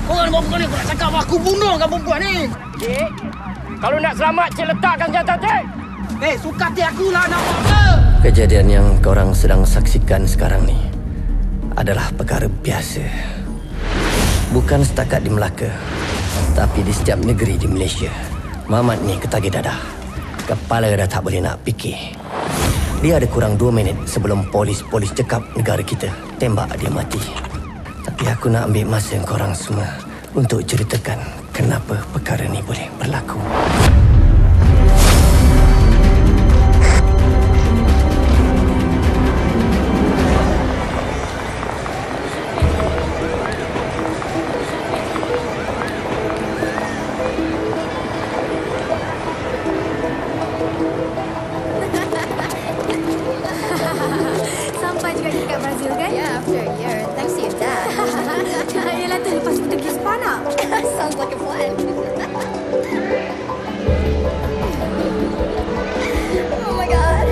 Korang bukan ni, korang cakap aku bunuh kan perempuan ni. Cik, kalau nak selamat, cik letakkan senjata, cik. Suka hati aku lah nak apa? Kejadian yang korang sedang saksikan sekarang ni adalah perkara biasa. Bukan setakat di Melaka, tapi di setiap negeri di Malaysia. Mamat ni ketagih dadah. Kepala dah tak boleh nak fikir. Dia ada kurang 2 minit sebelum polis cekap negara kita tembak dia mati. Tapi aku nak ambil masa korang semua untuk ceritakan kenapa perkara ni boleh berlaku. Sampai juga dekat Brazil kan? Yeah, after a year. Thanks to your dad. Yelah tu lepas kita pergi spa nak. Sounds like a plan. Oh my god.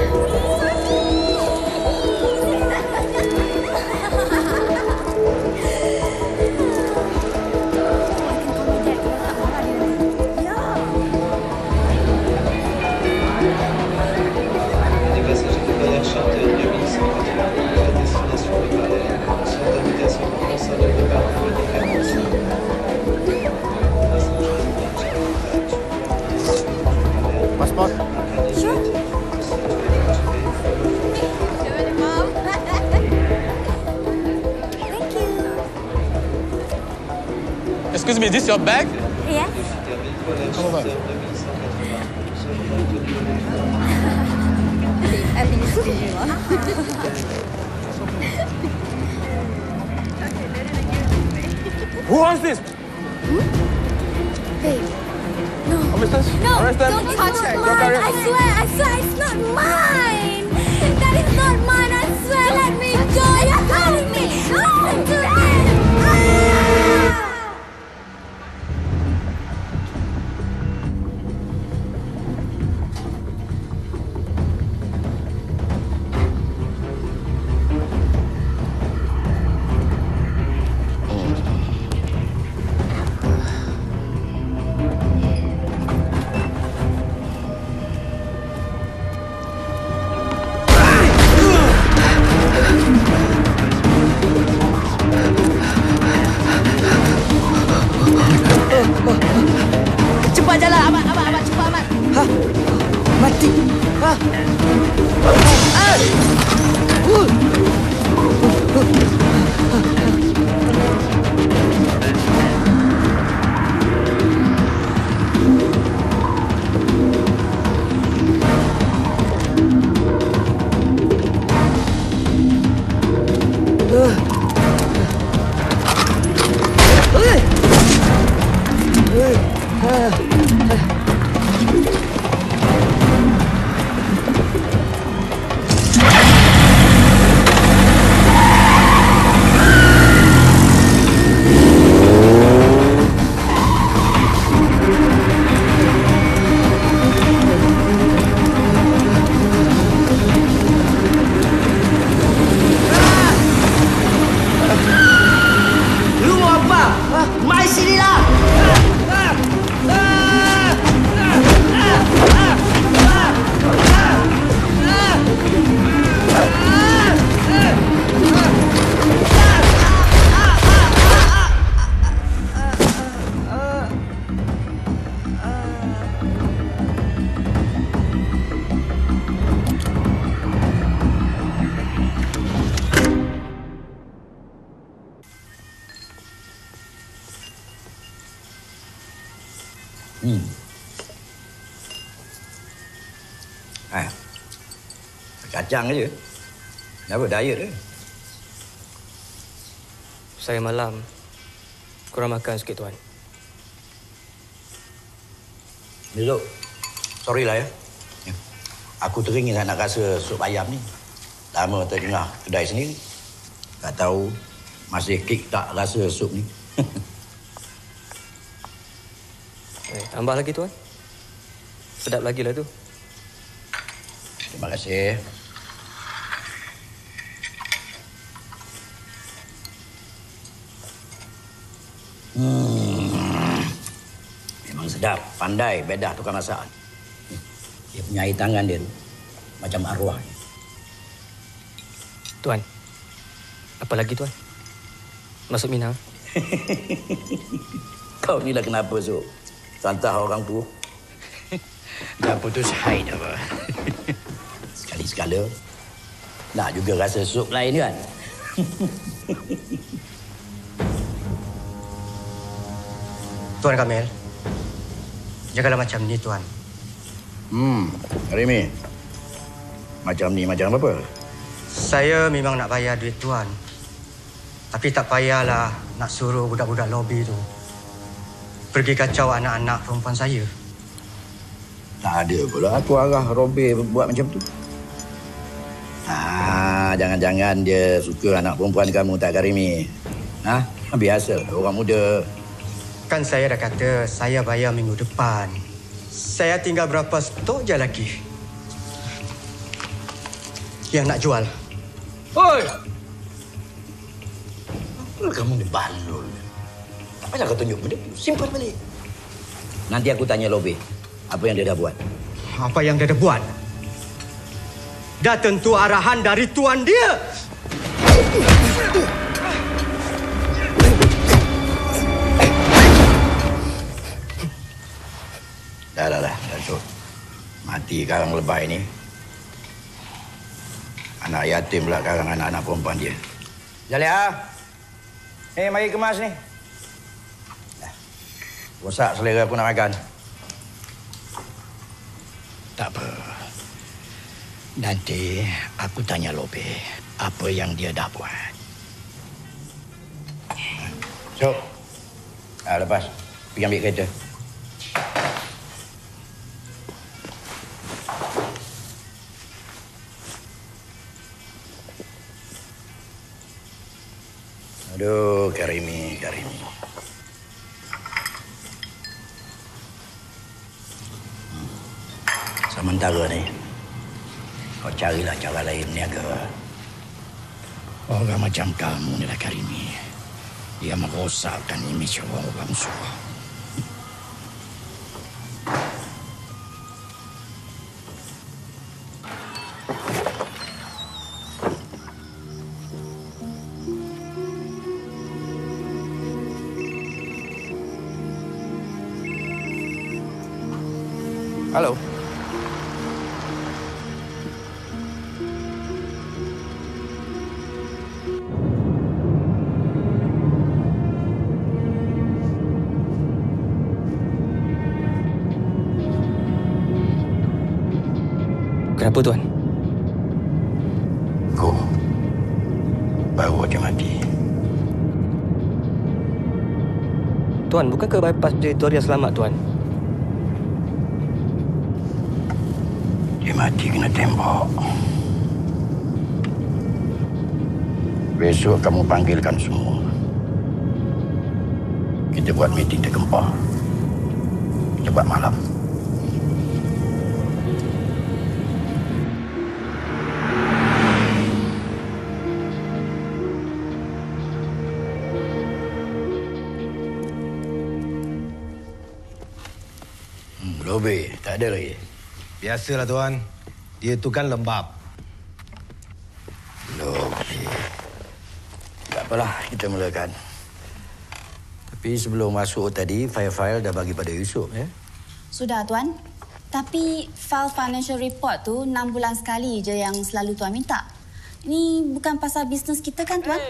Les passagers de Bayer Charter 2180 à destination de Paris sont invités à se rendre en salle de débarquement des Clémences. Pasport. Mom. Thank you. Excuse me, this your bag? Yes. Come over. I think it's pretty long. Who wants this? Babe. No. Assistance? No, Arrest them. don't touch her. Don't carry her. I swear, it's not mine. That is not mine, I swear. Let me go. You're calling me. Listen to me. Ah! Cepat jalan, Ahmad, cepat, Ahmad. Mati! Lu mau apa? Mai sini lah. Kacang aja. Kenapa diet ke? Saya malam kurang makan sikit, Tuan. Besok, sorry lah ya. Aku teringin nak rasa sup ayam ni. Lama tak dengar kedai sendiri. Tak tahu masih kick tak rasa sup ni. Tambah lagi, Tuan. Sedap lagi lah tu. Terima kasih. Sedap, pandai, bedah tukang masak. Dia punya air tangan dia tu macam arwah. Tuan, apa lagi tuan? Masuk Minang. Kau ni lah kenapa, Sok? Santah orang tu. Dah putus haid apa. Sekali-sekala nak juga rasa sup lain kan? Tuan Kamil, janganlah macam ni, Tuan. Karimi. Macam ni macam apa? Saya memang nak bayar duit Tuan. Tapi tak payahlah nak suruh budak-budak lobi tu pergi kacau anak-anak perempuan saya. Tak ada pula aku arah Robby buat macam tu. Jangan-jangan dia suka anak perempuan kamu tak, Karimi? Biasa, orang muda. Kan saya dah kata saya bayar minggu depan. Saya tinggal berapa stok je lagi yang nak jual. Oi! Apa kamu ni balul? Tak payah kau tunjuk benda. Simpan balik. Nanti aku tanya Robby apa yang dia dah buat. Apa yang dia dah buat? Dah tentu arahan dari tuan dia. Dah, Syuk. Mati karang lebay ni. Anak yatim pula karang anak-anak perempuan dia. Jalia. Mari kemas ni. Rosak selera aku nak makan. Tak apa. Nanti aku tanya Lobe apa yang dia dah buat. Syuk. Lepas. Pergi ambil kereta. Aduh, Karimi. Sementara ni, kau carilah cara lain niaga. Orang macam kamu ni lah, Karimi. Dia merosakkan imej orang suruh. Halo. Kenapa, Tuan? Kau baru aja mati. Tuan, bukankah bypass Victoria selamat, Tuan? Dia mati kena tembak. Besok kamu panggilkan semua. Kita buat meeting tergempar. Kita buat malam. Lobe, tak ada lagi. Biasalah, Tuan. Dia tu kan lembab. Lobe. Tak apalah, kita mulakan. Tapi sebelum masuk tadi, file-file dah bagi pada Yusuf, ya? Sudah, Tuan. Tapi file financial report tu 6 bulan sekali je yang selalu Tuan minta. Ini bukan pasal bisnes kita kan, Tuan?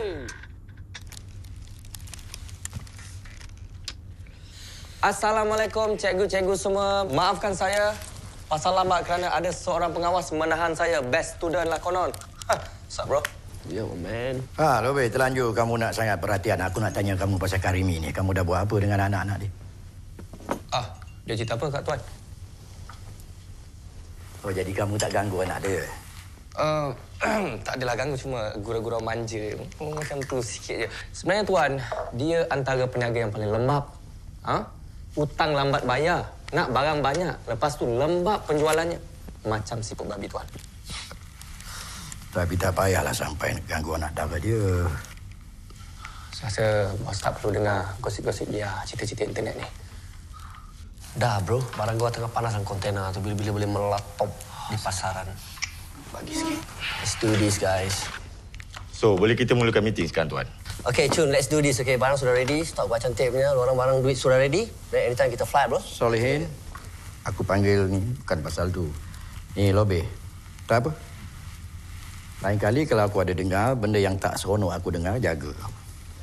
Assalamualaikum cikgu-cikgu semua. Maafkan saya pasal lambat kerana ada seorang pengawas menahan saya. Best student lah konon. What's up, bro? Yo, man. Lobe, terlanjur kamu nak sangat perhatian. Aku nak tanya kamu pasal Karimi ni. Kamu dah buat apa dengan anak-anak dia? Dia cerita apa kat Tuan? Oh, jadi kamu tak ganggu anak dia? Tak adalah ganggu, cuma gurau-gurau manja. Macam tu sikit je. Sebenarnya Tuan, dia antara peniaga yang paling lembab. Hutang lambat bayar, nak barang banyak. Lepas tu lembab penjualannya. Macam siput babi, Tuan. Tapi tak payahlah sampai ganggu anak dara dia. Saya rasa bos tak perlu dengar gosip-gosip dia, cerita-cerita internet ni. Dah bro, barang gua tengah panas dalam kontainer tu. Bila-bila boleh melatop di pasaran. Bagi sikit. Let's do this guys. So, boleh kita mulakan meeting sekarang tuan? Okay Chun, let's do this. Okay, barang sudah ready. Stok gua cantik punya. Orang barang duit sudah ready. Then anytime kita fly bro. Solehin, aku panggil ni bukan pasal tu. Ni Lobe. Tak apa. Lain kali kalau aku ada dengar benda yang tak seronok aku dengar, jaga kau.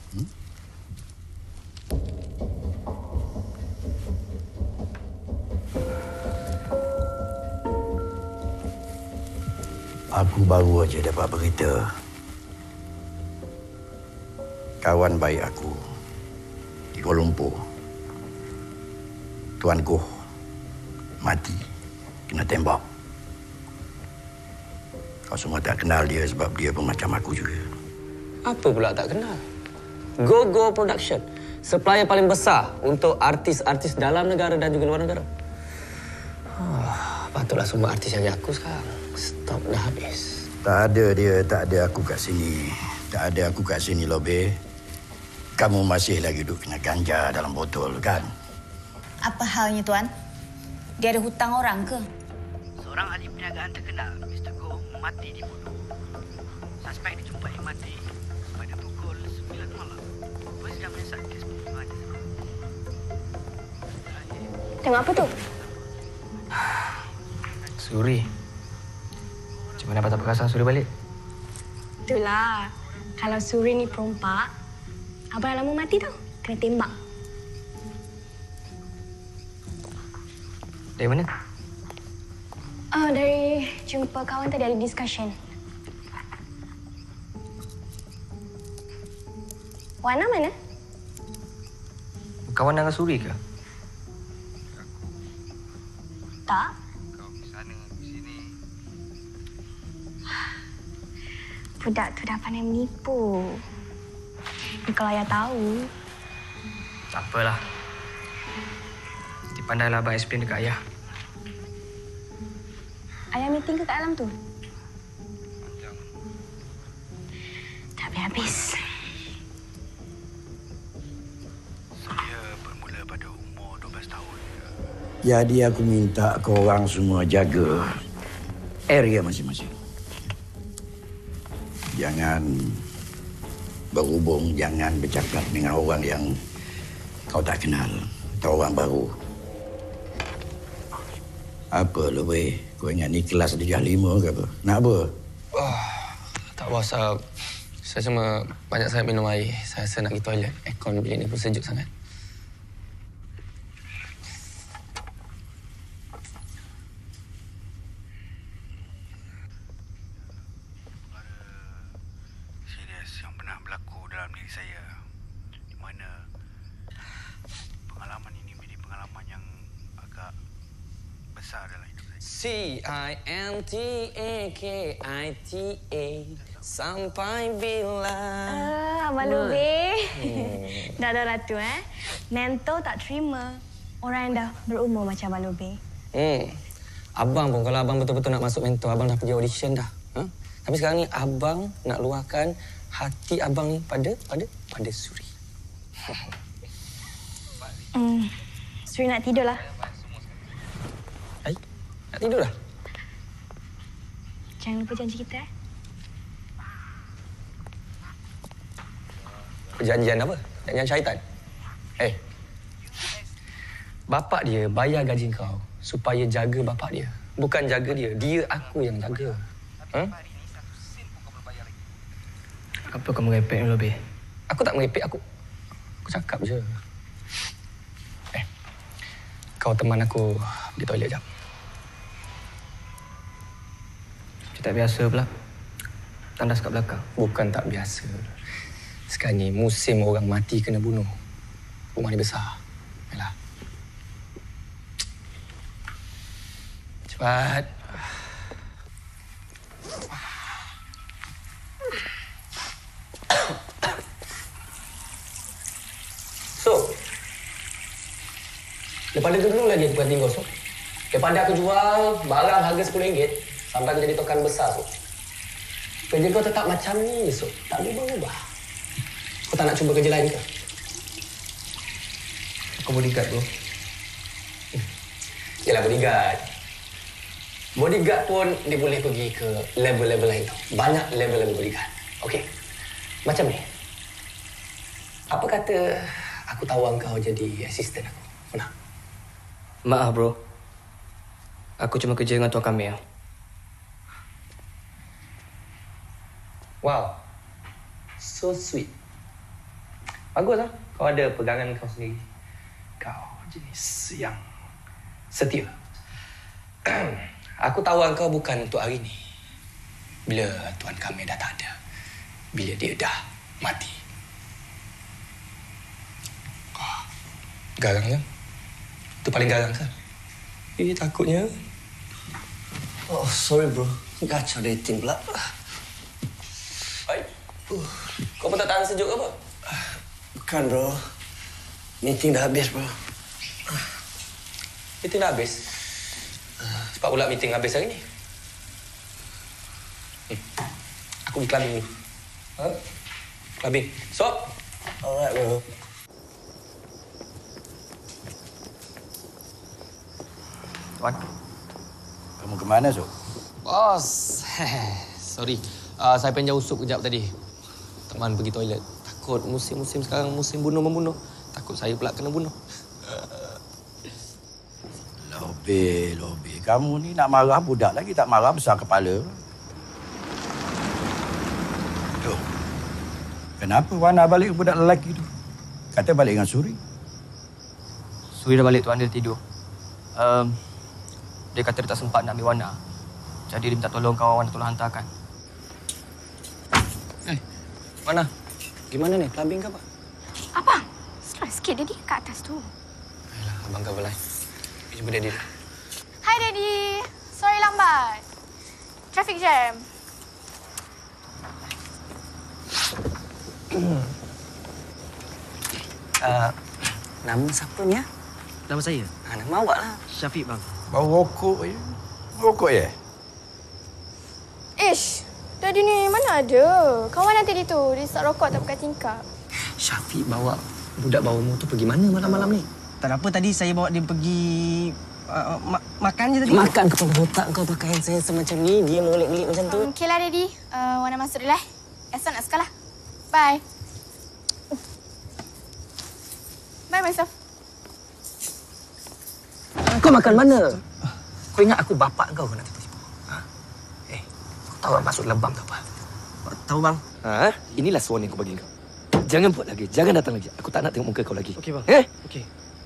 Aku baru aja dapat berita. Kawan baik aku di Kuala Lumpur, Tuan Goh, mati. Kena tembak. Kau semua tak kenal dia sebab dia pun macam aku juga. Apa pula tak kenal? Go Production. Supplier paling besar untuk artis-artis dalam negara dan juga luar negara. Patutlah semua artis yang aku sekarang. Stop dah habis. Tak ada dia, tak ada aku kat sini. Tak ada aku kat sini, Lobe. Kamu masih lagi duduk kena ganja dalam botol, kan? Apa halnya, Tuan? Dia ada hutang orang ke? Seorang ahli perniagaan terkenal, Mr. Goh, mati dibunuh. Suspek dijumpai mati pada pukul 9 malam. Polis sedang menyiasat kes pembunuhan tersebut. Tengok apa tu? Suri. Macam mana patah perasaan Suri balik? Itulah. Kalau Suri ni perompak, abang lama mati tau. Kena tembak. Dari mana? Dari jumpa kawan tadi ada discussion. Wana mana? Kawan dengan Suri ke? Tak. Budak tu dah pandai menipu. Kalau ayah tahu. Tak apalah. Nanti pandailah abang explain dekat ayah. Ayah meeting ke kat dalam tu? Tak habis-habis. Saya bermula pada umur 12 tahun. Jadi aku minta korang semua jaga area masing-masing. Jangan berhubung, jangan bercakap dengan orang yang kau tak kenal atau orang baru. Apa lu, weh? Kau ingat ni kelas Darjah 5 ke apa? Nak apa? Tak bos, saya cuma banyak sangat minum air. Saya rasa nak pergi toilet. Aircon bilik ni pun sejuk sangat. CINTAKITA sampai bila. Abang Lube. Dah ratu Mental tak terima orang yang dah berumur macam Abang Lube. Abang pun kalau abang betul-betul nak masuk mentor, abang dah pergi audition dah. Tapi sekarang ni abang nak luahkan hati abang ni pada Suri. Suri nak tidur lah. Nak tidur dah? Jangan lupa janji kita. Perjanjian apa? Perjanjian syaitan? Bapak dia bayar gaji kau supaya jaga bapak dia. Bukan jaga dia. Dia aku yang jaga. Apa kau merepek ni, Lobe? Aku tak merepek. Aku cakap je. Kau teman aku di toilet jap. Tak biasa pula. Tandas kat belakang. Bukan tak biasa. Sekarang ni musim orang mati kena bunuh. Rumah ni besar. Yalah. Cepat. So, daripada dulu lagi aku bukan tinggal, so. Daripada aku jual barang harga RM10, sampai aku jadi tokan besar, so. Kerja kau tetap macam ni, so. Tak berubah-ubah. Kau tak nak cuba kerja lain ke? Aku bodyguard, bro. Yalah bodyguard. Bodyguard pun dia boleh pergi ke level-level lain tau. Banyak level-level bodyguard. Okey. Macam ni. Apa kata aku tahu kau jadi asisten aku? Mana? Maaf bro. Aku cuma kerja dengan Tuan Kamil. Wow. So sweet. Baguslah. Kau ada pegangan kau sendiri. Kau jenis yang setia. Aku tahu kau bukan untuk hari ni. Bila Tuan Kamil dah tak ada. Bila dia dah mati. Garang kan? Itu paling garang kan? Takutnya. Oh, sorry bro. Kacau dating pula. Hai. Kau pun tak tahan sejuk ke apa? Bukan bro. Meeting dah habis bro. Meeting dah habis? Cepat pula meeting habis hari ni. Aku pergi clubbing dulu. Ha? Clubbing. So? Alright bro. Tuan. Kamu ke mana, Sok? Bos. Sorry. Saya pengen jauh sup kejap tadi. Teman pergi toilet. Takut musim-musim sekarang musim bunuh-membunuh. Takut saya pula kena bunuh. Lobe. Kamu ni nak marah budak lagi tak marah besar kepala. Tuh. Kenapa Wana balik budak lelaki tu? Kata balik dengan Suri. Suri dah balik tuan, dia tidur. Dia kata dia tak sempat nak ambil Wana. Jadi dia minta tolong kawan Wana tolong hantarkan. Mana? Gimana ni? Clubbing ke apa? Abang, slow sikit. Daddy kat atas tu. Ayolah, abang cover line. Pergi jumpa Daddy. Hai, Daddy. Sorry lambat. Traffic jam. Nama siapa ni? Nama saya? Nama awak lah. Syafiq bang. Bau rokok je. Rokok je? Ish, Daddy ni mana ada? Kawan nanti dia tu. Dia start rokok tak pakai tingkap. Syafiq bawa budak bawah umur tu pergi mana malam-malam ni? Tak apa, tadi saya bawa dia pergi makan je tadi. Makan kepala otak kau pakai hand sanitizer macam ni. Dia mengelik-ngelik macam tu. Okeylah, Daddy. Wana masuk dulu lah. Esok nak sekolah. Bye. Bye, myself. Kau makan mana? Kau ingat aku bapak kau nak tiba-tiba? Ha? Kau tahu tak masuk lebam tu apa? Tahu bang. Inilah suara yang aku bagi kau. Jangan buat lagi. Jangan datang lagi. Aku tak nak tengok muka kau lagi. Okey bang. Okey.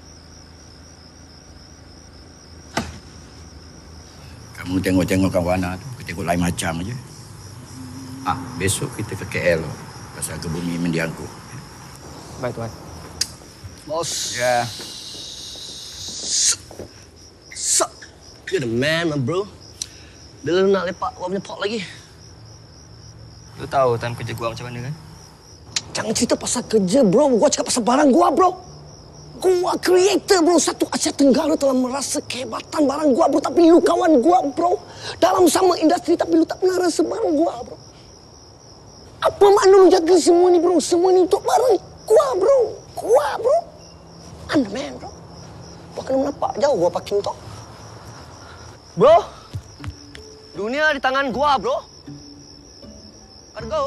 Kamu tengok-tengok kawan Wana tu. Kau tengok lain macam aja. Besok kita ke KL pasal ke bumi mendiangku. Baik tuan. Bos. Ya. Suck. You're the man, my bro. Bila lu nak lepak gua punya pot lagi? Lu tahu time kerja gua macam mana kan? Jangan cerita pasal kerja, bro. Gua cakap pasal barang gua, bro. Gua creator, bro. Satu Asia Tenggara telah merasa kehebatan barang gua, bro. Tapi lu kawan gua, bro. Dalam sama industri, tapi lu tak pernah rasa barang gua, bro. Apa makna lu jaga semua ni, bro? Semua ni untuk barang gua, bro. Gua, bro. I'm the man, bro. Gua kena menampak jauh gua parking tu. Bro. Dunia di tangan gua, bro. Gotta go.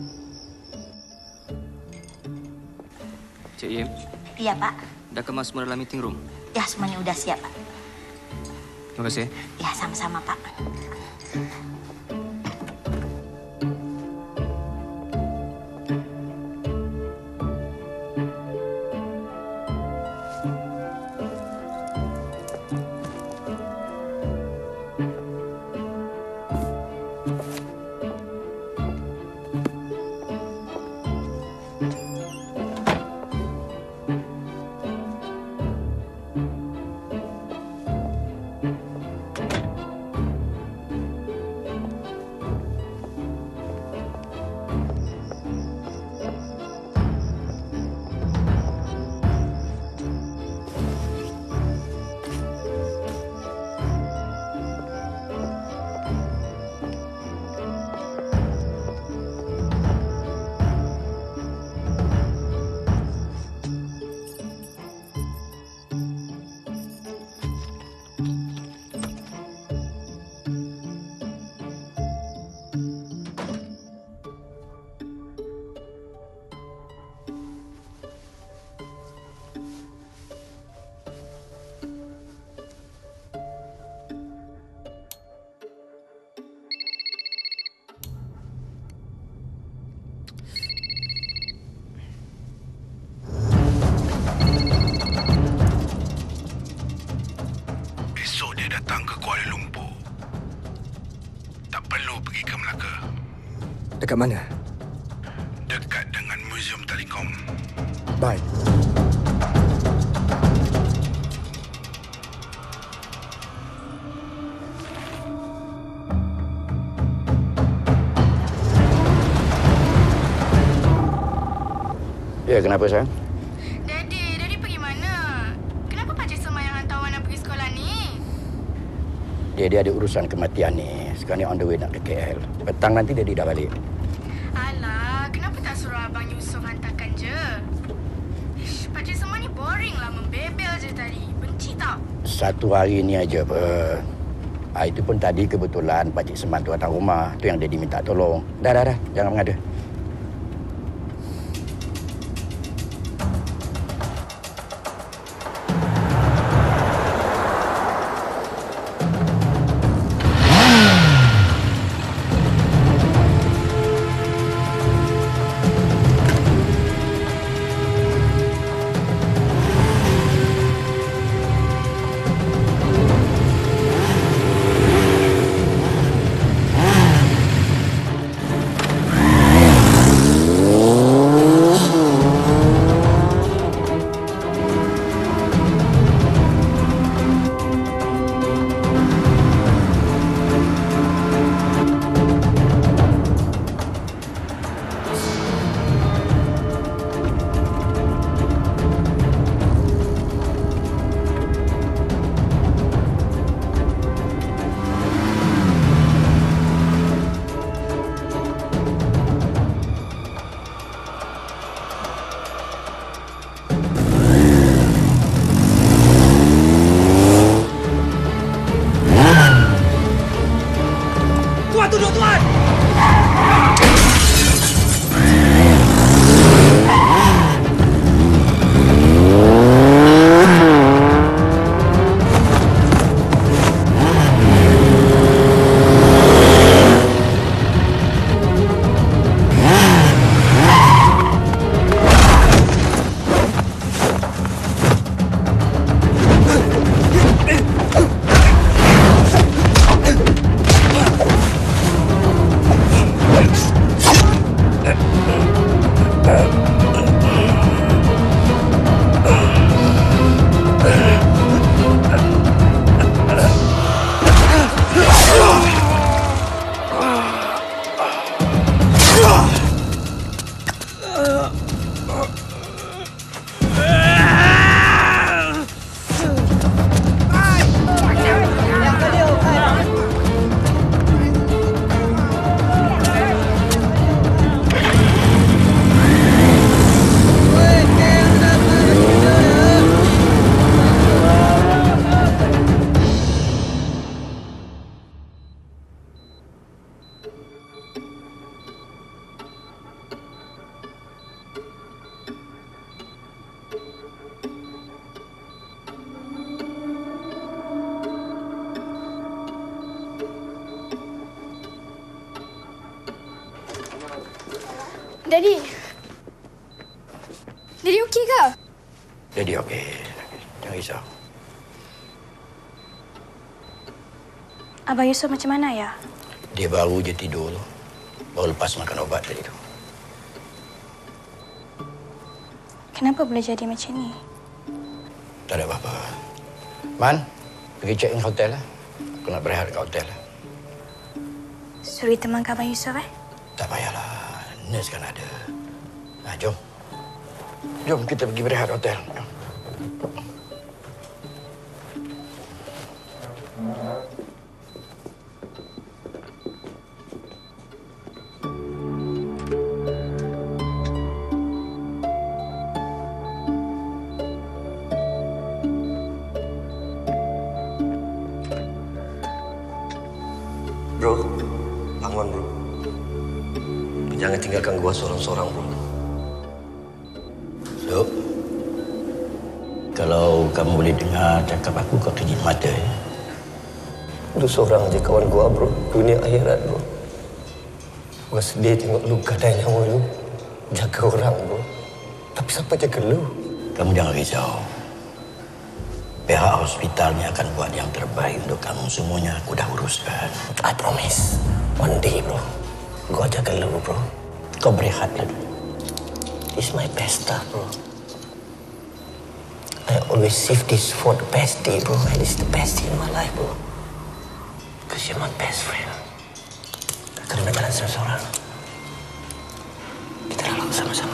Cik Yim, Ya, Pak. dah kemas semua dalam meeting room? Ya, semuanya udah siap, Pak. Terima kasih. Ya, sama-sama, Pak. Dekat mana? Dekat dengan Museum Telekom. Baik. Ya, kenapa sayang? Daddy pergi mana? Kenapa Pakcik Semar yang hantar Wan pergi sekolah ni? Dia ada urusan kematian ni. Sekarang ni on the way nak ke KL. Petang nanti dia dah balik. Alah, kenapa tak suruh Abang Yusof hantarkan je? Ish, Pakcik Semar ni boring lah, membebel je tadi. Benci tak? Satu hari ni aja apa. Itu pun tadi kebetulan Pakcik Semar tu datang rumah. Tu yang Daddy minta tolong. Dah. Jangan mengada. Daddy okey ke? Daddy okey. Jangan risau. Abang Yusof macam mana ya? Dia baru je tidur tu. Baru lepas makan obat tadi tu. Kenapa boleh jadi macam ni? Tak ada apa-apa. Man, pergi check in hotel lah. Aku nak berehat kat hotel lah. Suri teman ke Abang Yusof Tak payahlah. Nurse kan ada. Jom. Jom kita pergi berehat hotel. Jom. Bro, bangun bro. Jangan tinggalkan gua seorang-seorang bro. So, kalau kamu boleh dengar cakap aku, kau kejip mata ya. Lu seorang aja kawan gua bro. Dunia akhirat bro. Gua sedih tengok lu gadai nyawa lu. Jaga orang bro. Tapi siapa jaga lu? Kamu jangan risau. Pihak hospitalnya akan buat yang terbaik untuk kamu. Semuanya aku dah uruskan. I promise. One day bro. Kau jaga dulu, bro. Kau berehatlah dulu. This is my best stuff, bro. I always save this for the best day, bro. And this is the best day in my life, bro. Because you're my best friend. Kerana jalan seorang-seorang. Kita lalu sama-sama.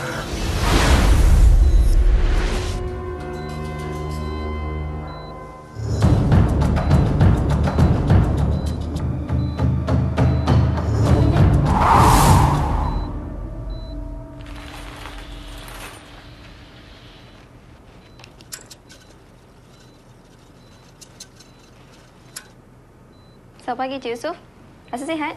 Selamat pagi, Cik Yusof. Rasa sihat?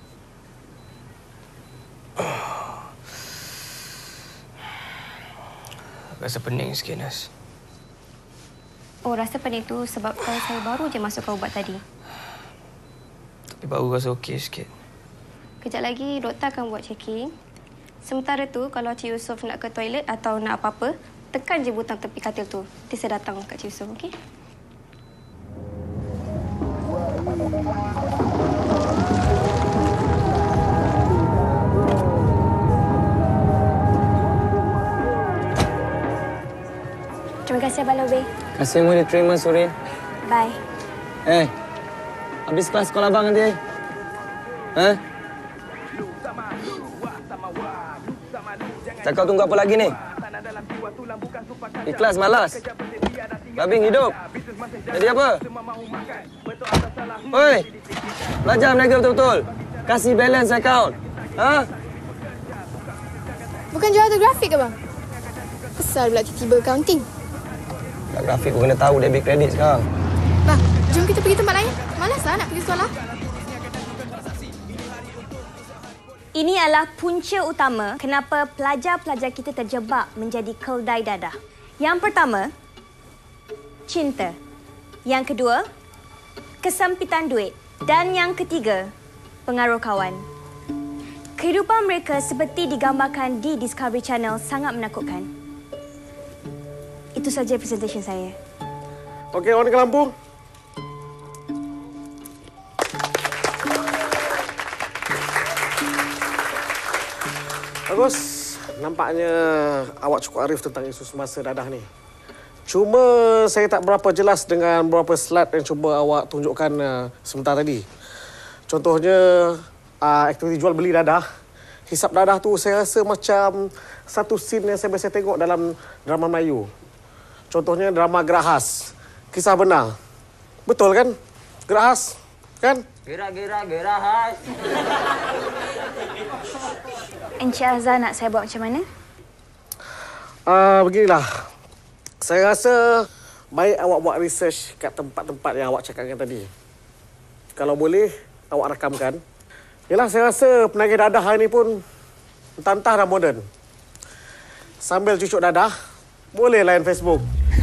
Rasa pening sikit, Nas. Oh, rasa pening tu sebab saya baru je masukkan ubat tadi. Tapi baru rasa okey sikit. Kejap lagi, doktor akan buat checking. Sementara tu, kalau Cik Yusof nak ke toilet atau nak apa-apa, tekan je butang tepi katil tu. Nanti saya datang kat Cik Yusof, okey? Terima kasih, Abang Lobe. Kasihmu diterima, Surin. Bye. Habis kelas sekolah abang nanti. Cakap tunggu apa lagi ni? Ikhlas, malas. Babing hidup. Jadi apa? Oi, belajar meniaga betul-betul. Kasih balance account. Bukan jual tu grafik ke, bang? Besar pula tiba-tiba accounting. Grafik pun kena tahu debit kredit sekarang. Bang, jom kita pergi tempat lain. Malaslah nak pergi sekolah. Ini adalah punca utama kenapa pelajar-pelajar kita terjebak menjadi keldai dadah. Yang pertama, cinta. Yang kedua, kesempitan duit. Dan yang ketiga, pengaruh kawan. Kehidupan mereka seperti digambarkan di Discovery Channel sangat menakutkan. Itu saja presentation saya. Okey, on ke lampu. Bagus. Nampaknya awak cukup arif tentang isu semasa dadah ni. Cuma saya tak berapa jelas dengan beberapa slide yang cuba awak tunjukkan sebentar tadi. Contohnya, aktiviti jual beli dadah. Hisap dadah tu saya rasa macam satu scene yang saya biasa tengok dalam drama Melayu. Contohnya drama Gerahas. Kisah benar. Betul kan? Gerahas, kan? Gerahas. Encik Azhar nak saya buat macam mana? Beginilah. Saya rasa baik awak buat research kat tempat-tempat yang awak cakapkan tadi. Kalau boleh, awak rakamkan. Yalah, saya rasa penagih dadah hari ni pun entah-entah dah moden. Sambil cucuk dadah, boleh layan Facebook.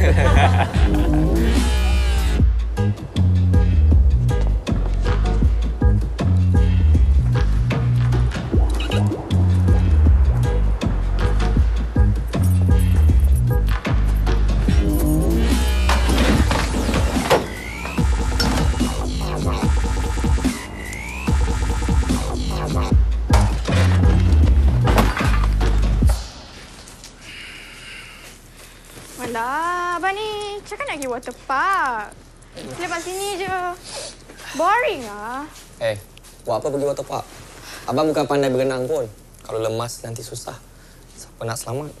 Alah, abang ni cakap nak pergi water park. Lepas sini je. Boring lah. Buat apa pergi water park? Abang bukan pandai berenang pun. Kalau lemas nanti susah. Siapa nak selamat?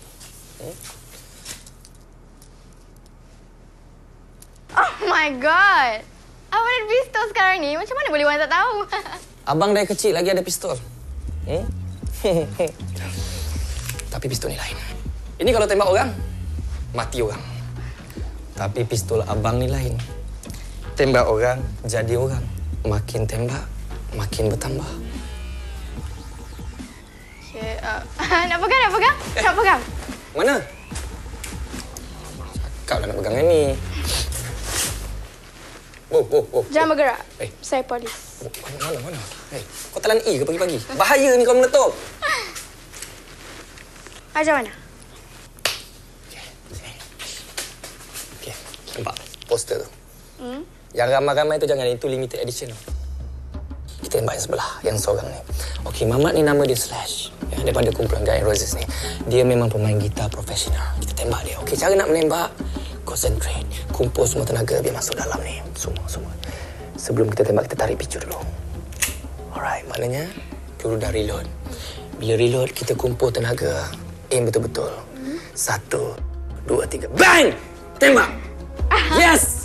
Oh my god. Abang ada pistol sekarang ni. Macam mana boleh orang tak tahu? Abang dari kecil lagi ada pistol. Tapi pistol ni lain. Ini kalau tembak orang, mati orang. Tapi pistol abang ni lain. Tembak orang, jadi orang. Makin tembak, makin bertambah. Nak pegang? Nak pegang? Mana? Cakap dah nak pegang yang ni. Jangan bergerak. Saya polis. Mana? Kau telan E ke pagi-pagi? Bahaya ni kau meletup. Ajar mana? Nampak poster tu? Yang ramai-ramai tu jangan. Itu limited edition. Kita tembak yang sebelah. Yang seorang ni. Okey. Okey, Mamat ni nama dia Slash. Ya, daripada kumpulan Guns N' Roses ni. Dia memang pemain gitar profesional. Kita tembak dia. Okey, cara nak menembak, concentrate. Kumpul semua tenaga biar masuk dalam ni. Semua. Sebelum kita tembak, kita tarik picu dulu. Alright, maknanya peluru dah reload. Bila reload, kita kumpul tenaga. Aim betul-betul. 1, 2, 3. Bang! Tembak! Yes!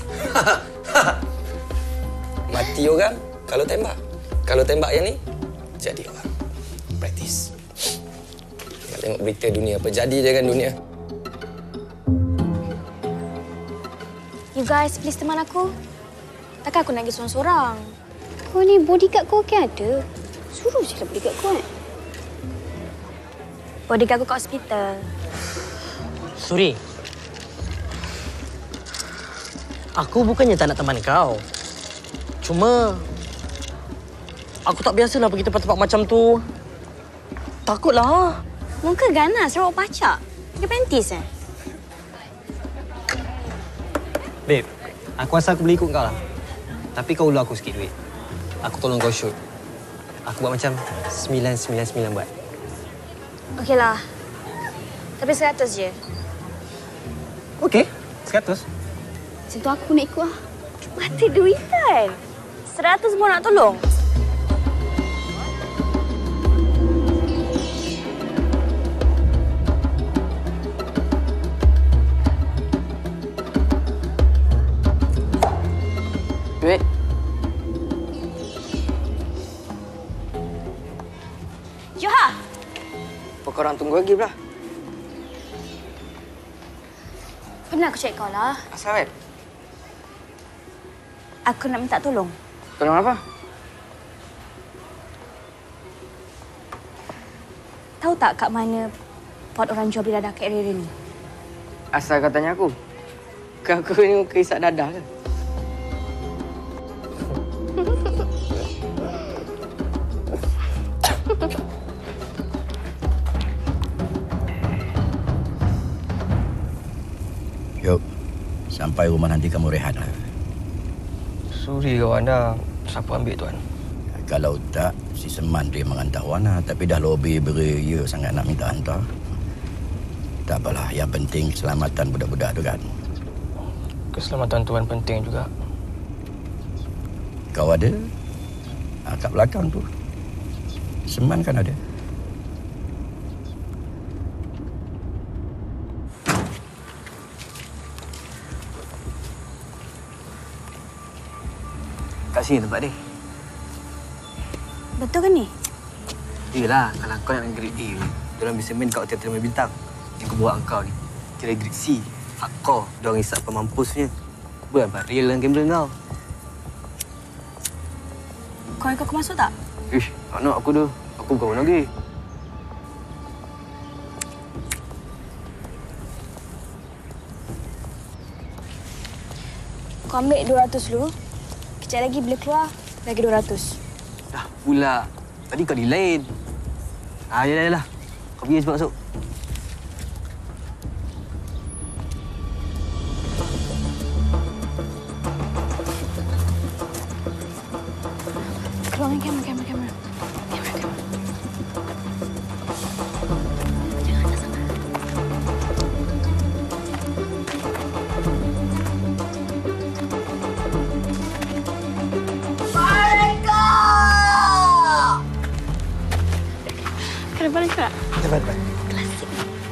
Mati orang kalau tembak. Kalau tembak yang ni, jadi orang. Praktis. Nak tengok berita dunia apa jadi je kan dunia. You guys, please teman aku. Takkan aku nak pergi seorang-seorang. Kau ni bodyguard kau kan ada? Suruh je lah bodyguard kau kan? Bodyguard aku kat hospital. Suri. Aku bukannya tak nak teman kau. Cuma aku tak biasa nak pergi tempat-tempat macam tu. Takutlah. Muka ganas, rawat pacak. Pakai panties Babe, aku rasa aku boleh ikut kau lah. Tapi kau ulu aku sikit duit. Aku tolong kau shoot. Aku buat macam 999 buat. Okeylah. Tapi 100 je. Okey, 100. Situ aku nak ikut lah. Mata duitan. 100 pun nak tolong. Duit. Joha. Apa korang tunggu lagi pula? Pernah aku cek kau lah. Asal kan? Aku nak minta tolong. Tolong apa? Tahu tak kat mana pot orang jual beli dadah kat area ni? Asal kau tanya aku? Kau ni muka isap dadah ke? Yuk, sampai rumah nanti kamu rehat lah. Suri kawan dah. Siapa ambil tuan? Kalau tak, si Seman dia mengantar Wana. Tapi dah lobby beria sangat nak minta hantar. Tak apalah, yang penting keselamatan budak-budak tu kan. Keselamatan tuan penting juga. Kau ada? Kat belakang tu. Seman kan ada. Kat sini tempat dia. Betul ke ni? Yelah, kalau kau nak grade A, diorang bisa main kat hotel terima bintang. Yang kau bawa kau ni, kira grade C. Hardcore, diorang isap pemampusnya. Bukan apa, real dalam gambler kau. Kau ikut aku masuk tak? Ish, tak nak aku tu. Aku bukan lagi. Kau ambil 200 dulu. Kejap lagi bila keluar, lagi 200. Dah pula. Tadi kau di lain. Yalah. Kau pergi cepat masuk. Keluar dengan kamera. Balik tak? Cepat. Klasik.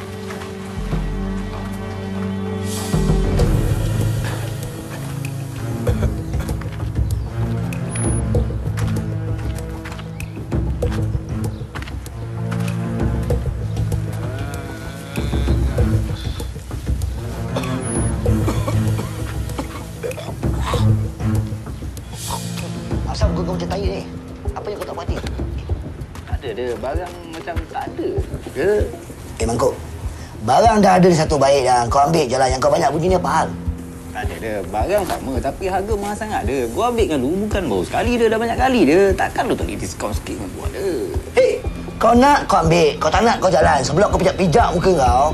Asal kau macam tahi ni? Apa yang kau tak perhati? Ada barang macam tak ada ke? Mangkuk. Barang dah ada satu baik dah. Kau ambil je lah. Yang kau banyak bunyi ni apa hal? Tak ada dah. Barang sama tapi harga mahal sangat dia. Gua ambil kan dulu bukan baru sekali dia. Dah banyak kali dia. Takkan lu tak boleh diskaun sikit dengan buat dia. Hei! Kau nak, kau ambil. Kau tak nak, kau jalan. Sebelum kau pijak-pijak muka kau.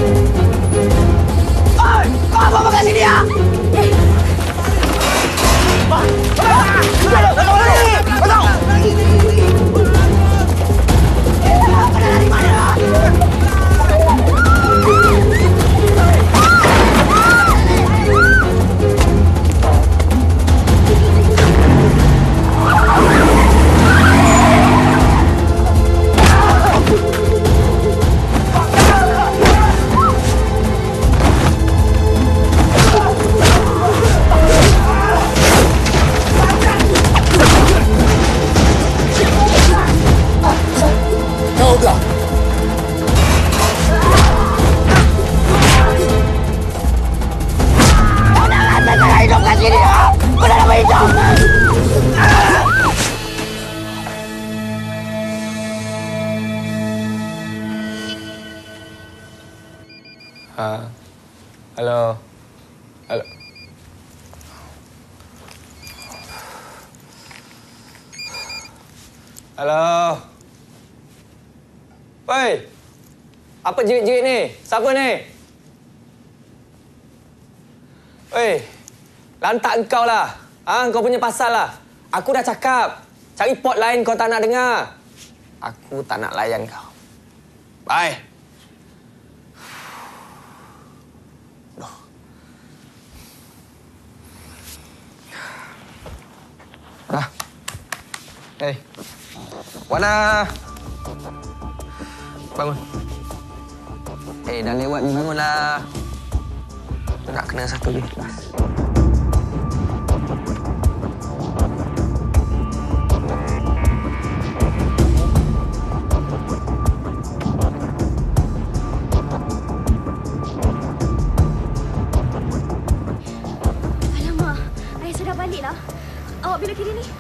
Oi! Kau apa makan sini ya? Halo. Halo. Halo. Woi. Apa jerit-jerit ni? Siapa ni? Woi. Lantak engkau lah. Kau punya pasal lah. Aku dah cakap. Cari pot lain kau tak nak dengar. Aku tak nak layan kau. Bye. Hei. Wana. Bangun. Dah lewat ni, bangunlah. Nak kena satu lagi kelas. Alamak, ayah sudah baliklah. Awak bila kiri ni?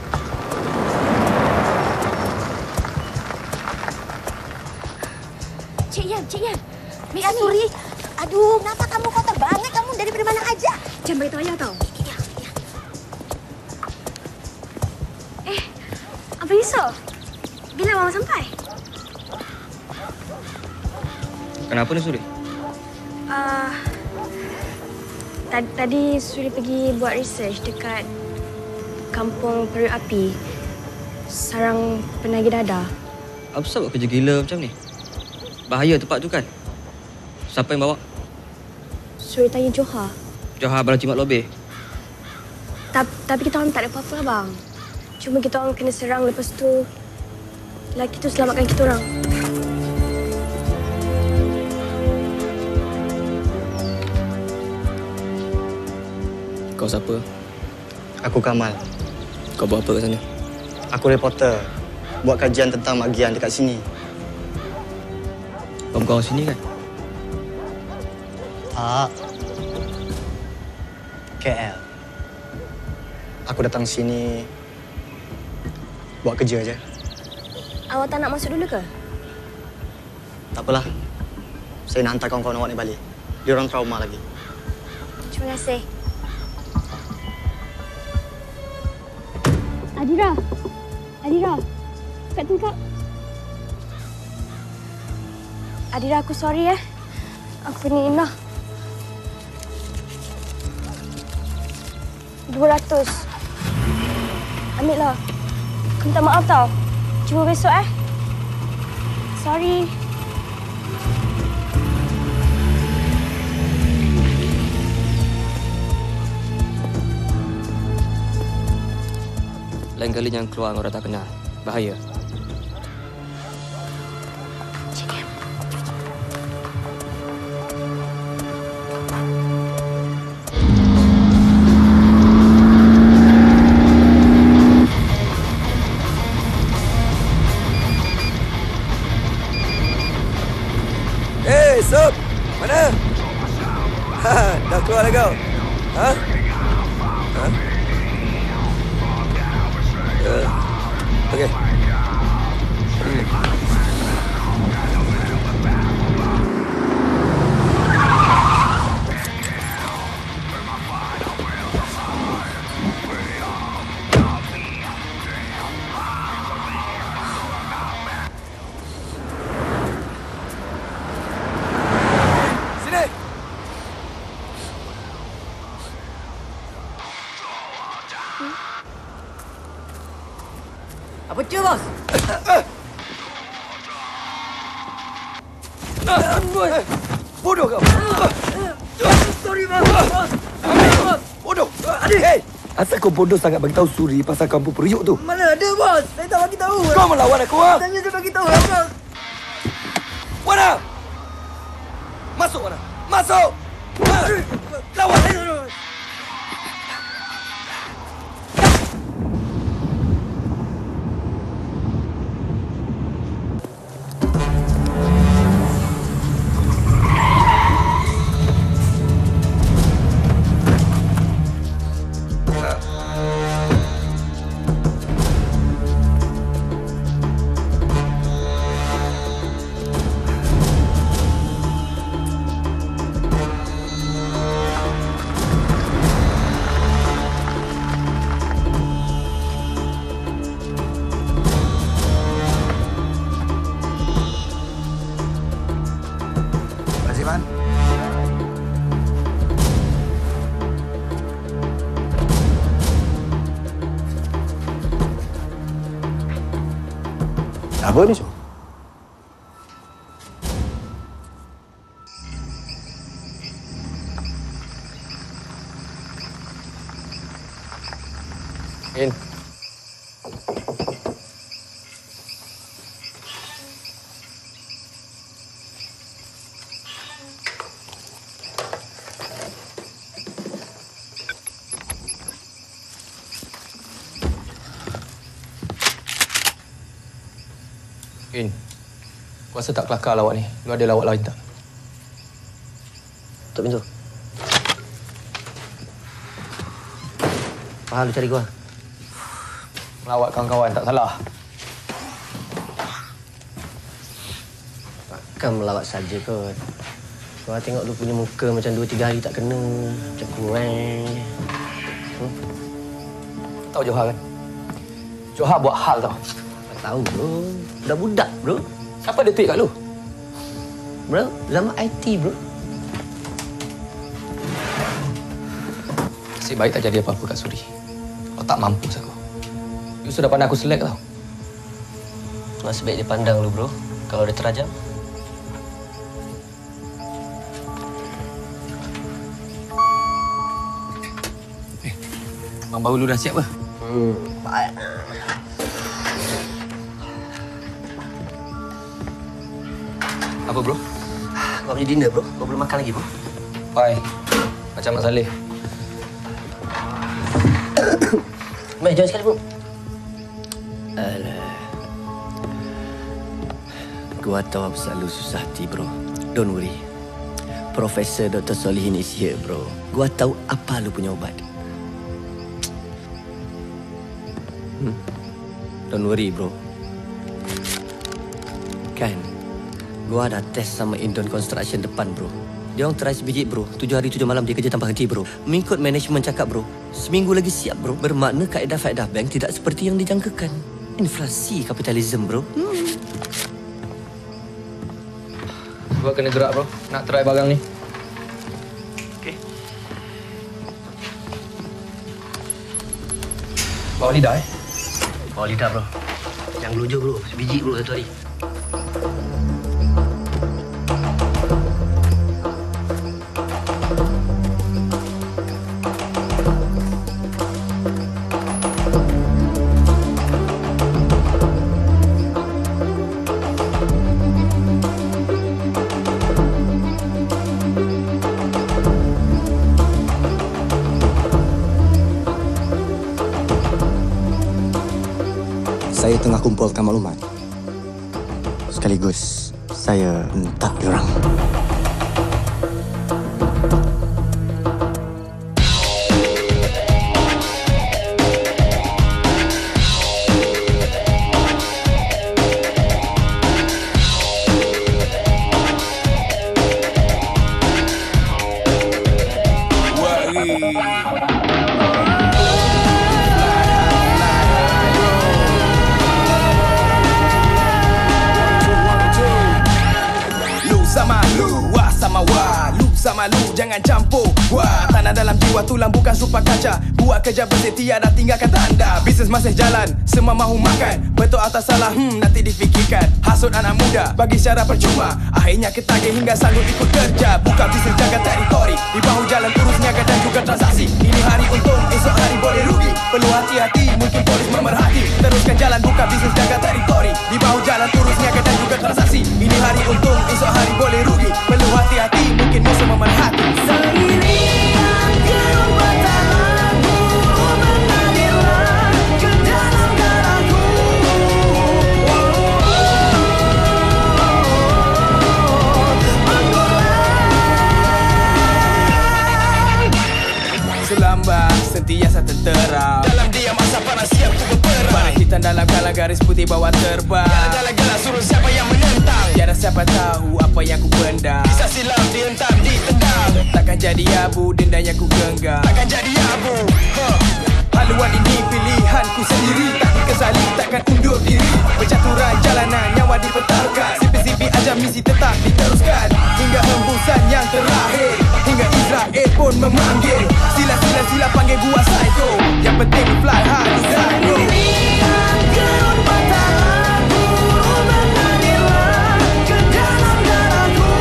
Cik Yan. Miss Suri. Aduh, kenapa kamu kotor banget kamu daripada mana aja? Jangan beritahu ayah tau. Ya. Apa Yusof? Bila Mama sampai? Kenapa ni Suri? Tadi Suri pergi buat research dekat kampung Perut Api. Sarang penagih dadah. Apa sebab kerja gila macam ni? Bahaya tempat tu kan? Siapa yang bawa? Suri tanya Johar. Johar Bala Cimat Lobeh. Tapi kita orang tak ada apa-apa, abang. Cuma kita orang kena serang, lepas tu lelaki tu selamatkan kita orang. Kau siapa? Aku Kamal. Kau buat apa kat sana? Aku reporter. Buat kajian tentang Mak Gian dekat sini. Kau bukan orang sini kan? Tak. KL. Aku datang sini buat kerja aja. Awak tak nak masuk dulu ke? Tak apalah. Saya nak hantar kawan-kawan awak ni balik. Dia orang trauma lagi. Terima kasih. Adira. Kat tingkap. Adira, aku sorry Aku ni Inah. 200. Ambil lah. Aku minta maaf tau. Cuba besok Sorry. Lain kali jangan keluar orang tak kenal. Bahaya. Sob, mana? Dah keluar dah kau? Okey. Ya, bos. Bodoh kau. Sorry, bos. Bodoh. Hei, asal kau bodoh sangat bagi tahu Suri pasal kampung periuk tu? Mana ada, bos? Saya tak bagi tahu. Kau melawan aku, ha? Tanya saya bagi tahu, bos. Wana! Masuk, Wana. Masuk! Lawan! Raziman? Apa ni, Syuk? In. In, kau rasa tak kelakar lawak ni? Lu ada lawak lain tak? Tutup pintu. Faham lu cari gua? Melawat kawan-kawan tak salah. Takkan melawat saja kot. Kau tengok lu punya muka macam 2-3 hari tak kena. Macam kurang. Tahu Johar kan? Johar buat hal tau. Tak tahu bro. Budak-budak bro. Siapa dia tweet kat lu? Bro, zaman IT bro. Nasib baik tak jadi apa-apa kat Suri. Kalau tak mampus aku. You sudah pandang aku selek tau. Nasib baik dia pandang lu bro. Kalau dia terajam. Abang baru lu dah siap ke? Baik. Apa bro? Kau punya dinner bro. Kau belum makan lagi bro. Bye. Macam Mak Saleh. Baik, jom sekali bro. Alah. Gua tahu apa selalu susah hati bro. Don't worry. Profesor Dr. Solihin is here bro. Gua tahu apa lu punya ubat. Don't worry bro. Kan, gua ada test sama Indon Construction depan bro. Dia orang try sebiji bro. 7 hari 7 malam dia kerja tanpa henti bro. Mengikut management cakap bro, seminggu lagi siap bro. Bermakna kaedah-faedah bank tidak seperti yang dijangkakan. Inflasi kapitalisme bro. Gua kena gerak bro. Nak try barang ni. Okey. Bawa lidah Bawa lidah bro. Jangan geluja bro. Sebiji bro satu hari. Saya tengah kumpulkan maklumat. Sekaligus saya hentak diorang. Sama lu lalu, jangan campur. Wah, tanah dalam jiwa tulang bukan supa kaca. Buat kerja bersih tiada tinggalkan tanda. Bisnes masih jalan, semua mahu makan. Betul atau salah, nanti difikirkan. Hasut anak muda, bagi secara percuma. Akhirnya ketagih hingga sanggup ikut kerja. Buka bisnes jaga teritori, di bahu jalan urus niaga dan juga transaksi. Ini hari untung, esok hari boleh rugi. Perlu hati-hati, mungkin polis memerhati. Teruskan jalan, buka bisnes jaga teritori, di bahu jalan urus niaga dan juga transaksi. Ini hari untung, esok hari boleh rugi. Perlu hati-hati, mungkin musuh memerhati. Sendirian ke rumah buru mengalirlah ke dalam darahku. Selambat, sentiasa tentera. Dalam diam masa panas siap ku berperang. Warna hitam dalam kalang garis putih bawa terbang. Gala-gala suruh siapa yang menentang. Tiada siapa tahu apa yang ku pendam. Bisa silap dihentam, ditendang. Takkan jadi abu denda yang ku genggam. Takkan jadi abu. Haluan ini pilihanku sendiri. Tak dikesali, takkan undur diri. Bercaturan jalanan, nyawa dipertaruhkan. Sipi-sipi aja misi tetap diteruskan. Hingga hembusan yang terakhir. Hingga Israel pun memanggil. Sila panggil gua psycho. Yang penting fly high to zero. Sendirian ke rumah tanah buru mengalirlah ke dalam darahku.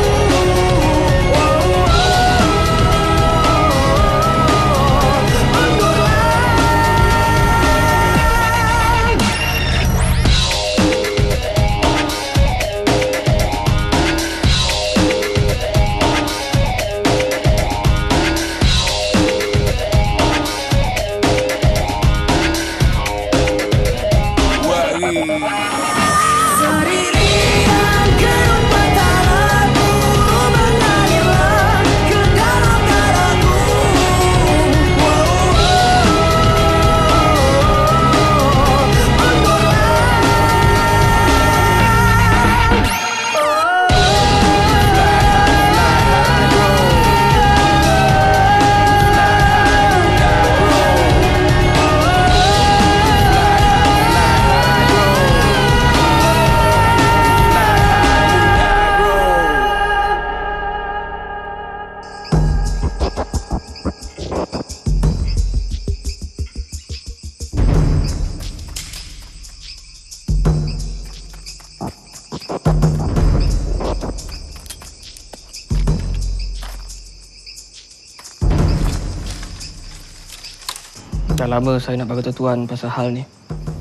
Dah lama saya nak berkata Tuan pasal hal ni.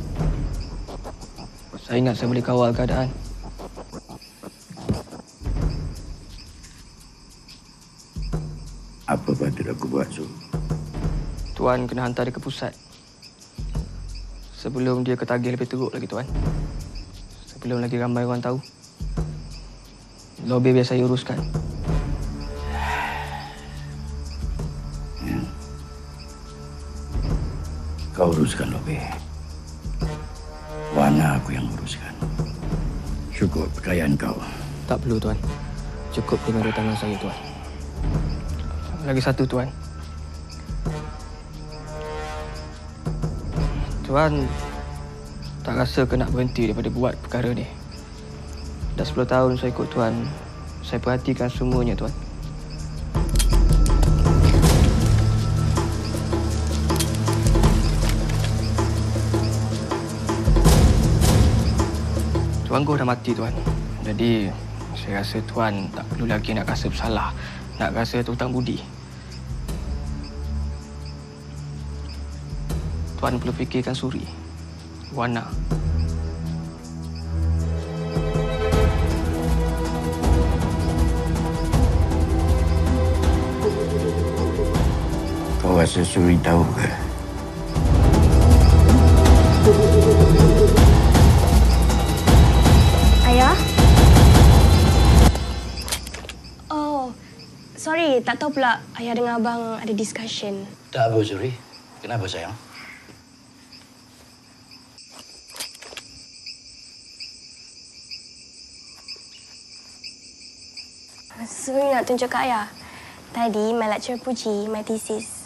Saya ingat saya boleh kawal keadaan. Apa patut aku buat, Su? Tuan kena hantar dia ke pusat. Sebelum dia ketagih lebih teruk lagi, Tuan. Sebelum lagi ramai orang tahu. Lobby biar saya uruskan. Kau uruskan lobby. Wana aku yang uruskan. Cukup kekayaan kau. Tak perlu, Tuan. Cukup dengan dua tangan saya, Tuan. Lagi satu, Tuan. Tuan tak rasa ke nak berhenti daripada buat perkara ni. Dah 10 tahun saya ikut Tuan. Saya perhatikan semuanya, Tuan. Tuan Goh dah mati, Tuan. Jadi, saya rasa Tuan tak perlu lagi nak rasa bersalah, nak rasa terhutang budi. Tuan perlu fikirkan Suri, Wana. Kau rasa Suri tahu ke? Ayah? Oh, sorry. Tak tahu pula Ayah dengan Abang ada discussion. Tak apa, Suri. Kenapa, sayang? Suri nak tunjuk ke Ayah. Tadi, my lecturer puji my thesis.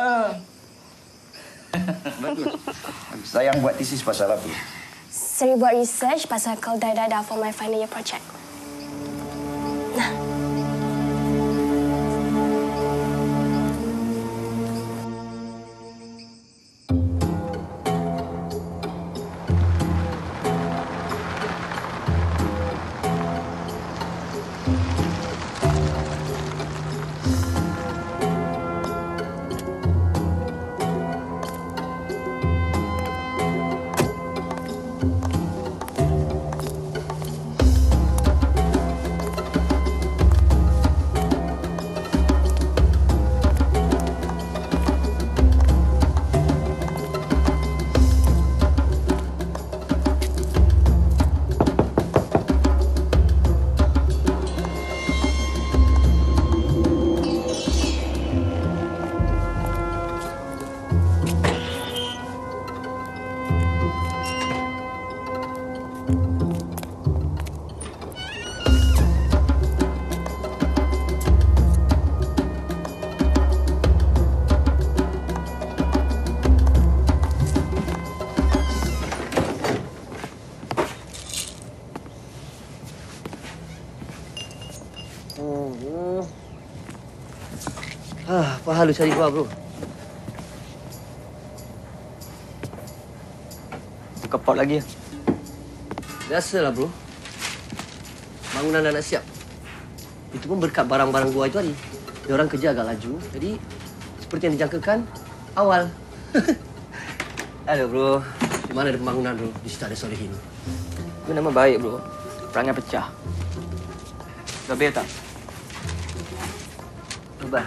Bagus. Sayang buat tesis pasal apa? Suri buat research pasal keldai dada for my final year project. Nah. Apa hal lu cari gua, bro? Buka pot lagi ya? Biasalah, bro. Bangunan dah nak siap. Itu pun berkat barang-barang gua itu tadi. Dia orang kerja agak laju. Jadi, seperti yang dijangkakan, awal. Aduh, bro. Di mana ada pembangunan, bro? Di situ ada Solehin. Itu nama baik, bro. Perangai pecah. Dah bayar tak? Abah.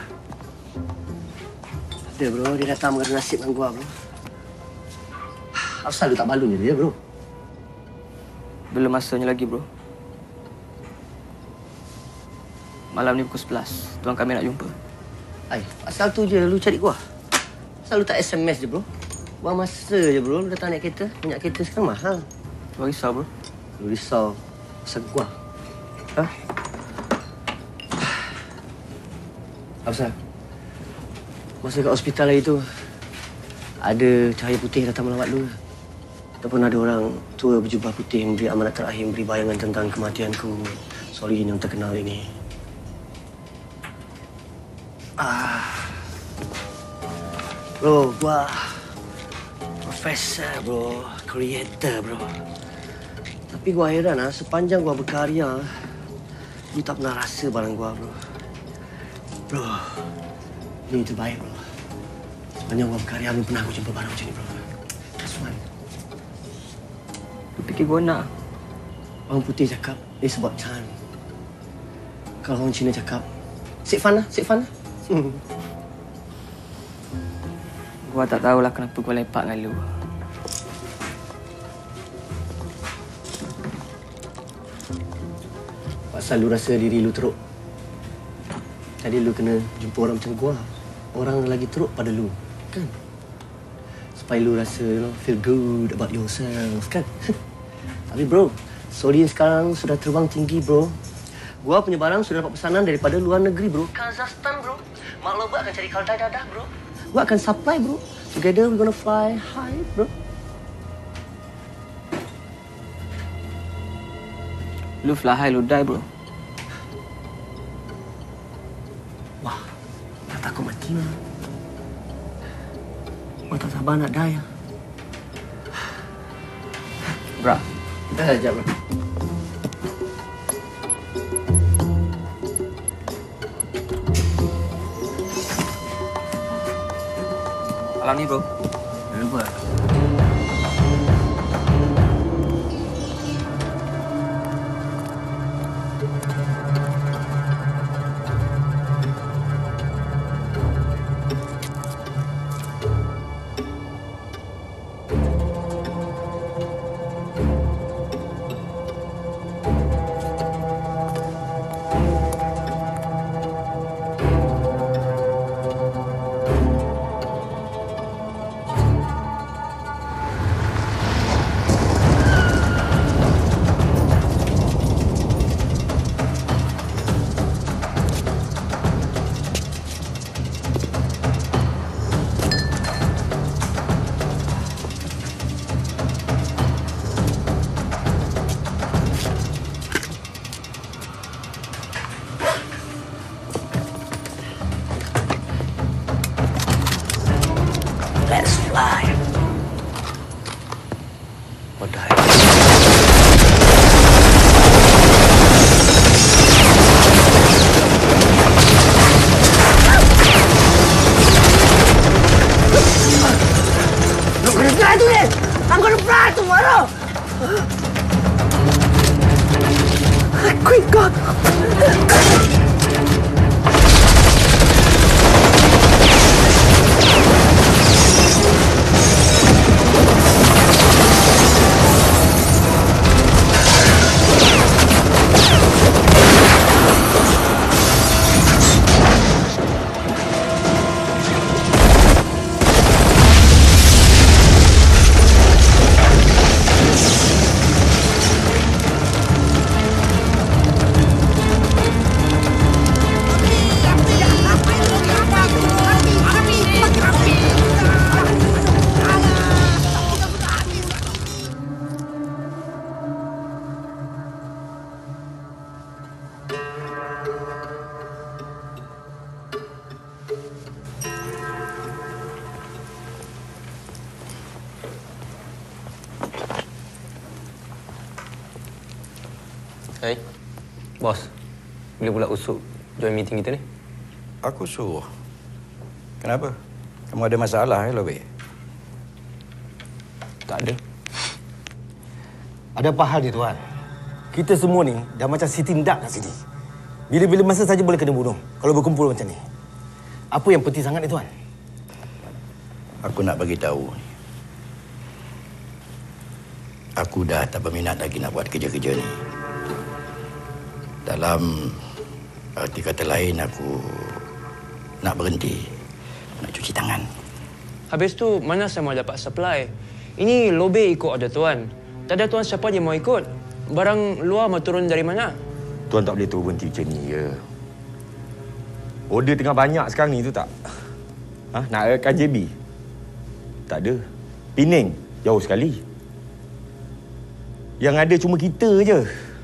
Ada, bro. Dia datang mengadu nasib dengan gua, bro. Asal lu tak balunnya dia, bro. Belum masanya lagi, bro. Malam ni pukul 11. Tuan kami nak jumpa. Ay, asal tu je lu cari gua. Asal lu tak SMS je, bro. Buang masa je, bro. Lu datang naik kereta. Minyak kereta sekarang mahal. Lu risau, bro. Lu risau pasal gua. Hah? Apa? Masa kat hospital hari tu, ada cahaya putih datang melawat lu. Ataupun ada orang tua berjubah putih memberi amanat terakhir, memberi bayangan tentang kematianku, Solehin yang terkenal ini. Bro, gua profesor, bro. Creator, bro. Tapi gua heran, sepanjang gua berkarya, lu tak pernah rasa barang gua, bro. Bro, ini terbaik, bro. Sepanjang gua berkarya, belum pernah aku jumpa barang macam ni, bro. Kasuan. Lu fikir gua nak? Orang putih cakap, it's about time. Kalau orang Cina cakap, sip fun lah, sip fun lah. Gua tak tahulah kenapa gua lepak dengan lu. Pasal lu rasa diri lu teruk. Jadi lu kena jumpa orang macam gua. Orang lagi teruk pada lu, kan? Supaya lu rasa, feel good about yourself, kan? Tapi bro, Solehin sekarang sudah terbang tinggi, bro. Gua punya barang sudah dapat pesanan daripada luar negeri, bro. Kazakhstan, bro. Mak Loba akan cari keldai dadah, bro. Gua akan supply, bro. Together we're gonna fly high, bro. Lu fly high, lu die, bro. Wah, tak takut mati, mah. Gua tak sabar nak die. Bro. Sekejap, bro. Malam ni, bro. Lupa. Hai. Bos, bila pula Usuk join meeting kita ni? Aku suruh. Kenapa? Kamu ada masalah Lobe? Tak ada. Ada apa hal ni, Tuan? Kita semua ni dah macam Siti Ndak kat sini. Bila-bila masa saja boleh kena bunuh kalau berkumpul macam ni. Apa yang penting sangat ni, Tuan? Aku nak bagi tahu. Aku dah tak berminat lagi nak buat kerja-kerja ni. Dalam arti kata lain, aku nak berhenti. Nak cuci tangan. Habis tu, mana saya mau dapat supply? Ini Lobe ikut order Tuan. Tak ada Tuan siapa je mau ikut. Barang luar mau turun dari mana? Tuan tak boleh turun berhenti macam ni je. Order tengah banyak sekarang ni tu tak? Nak airkan JB? Tak ada. Pening, jauh sekali. Yang ada cuma kita je.